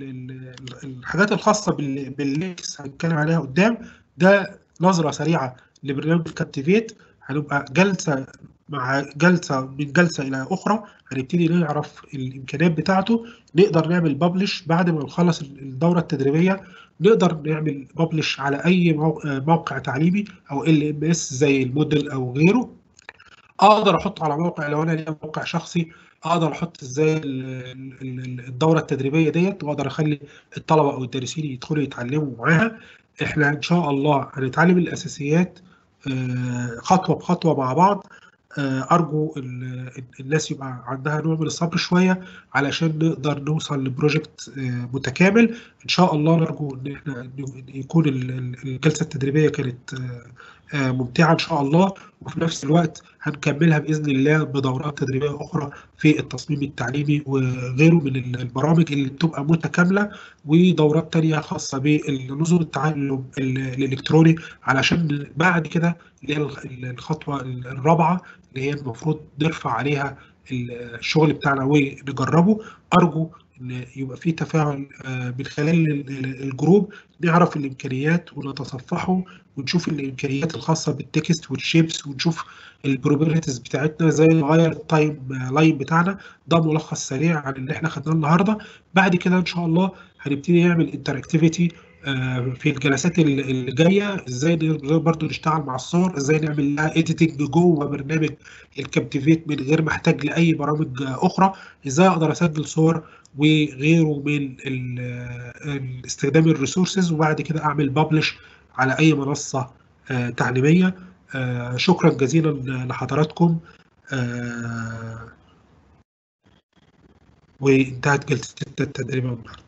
الحاجات الخاصه باللينكس هنتكلم عليها قدام. ده نظره سريعه لبرنامج كابتيفيت. هنبقى جلسه مع جلسه من جلسه الى اخرى هنبتدي نعرف الامكانيات بتاعته. نقدر نعمل ببلش بعد ما نخلص الدوره التدريبيه، نقدر نعمل ببلش على اي موقع تعليمي او LMS زي الموديل او غيره. اقدر احطه على موقع لو انا ليا موقع شخصي. اقدر احط ازاي الدوره التدريبيه ديت، واقدر اخلي الطلبه او الدارسين يدخلوا يتعلموا معاها. احنا ان شاء الله هنتعلم الاساسيات خطوه بخطوه مع بعض. ارجو الناس يبقى عندها نوع من الصبر شويه علشان نقدر نوصل لبروجكت متكامل ان شاء الله. نرجو ان احنا يكون الجلسه التدريبيه كانت ممتعه ان شاء الله، وفي نفس الوقت هنكملها باذن الله بدورات تدريبيه اخرى في التصميم التعليمي وغيره من البرامج اللي بتبقى متكامله، ودورات تانية خاصه بنظم التعلم الالكتروني، علشان بعد كده اللي هي الخطوه الرابعه اللي هي المفروض نرفع عليها الشغل بتاعنا ونجربه. ارجو ان يبقى في تفاعل من خلال الجروب، نعرف الامكانيات ونتصفحه ونشوف الامكانيات الخاصه بالتكست والشيبس، ونشوف البروبرتيز بتاعتنا زي نغير التايم لاين بتاعنا. ده ملخص سريع عن اللي احنا خدناه النهارده. بعد كده ان شاء الله هنبتدي نعمل انتراكتيفيتي في الجلسات اللي جايه، ازاي برضو نشتغل مع الصور، ازاي نعمل لها اديتنج جوه برنامج الكابتيفيت من غير ما احتاج لاي برامج اخرى، ازاي اقدر اسجل صور وغيره من استخدام الريسورسز، وبعد كده اعمل ببلش على اي منصه تعليميه. شكرا جزيلا لحضراتكم. وانتهت جلسة التدريب النهارده.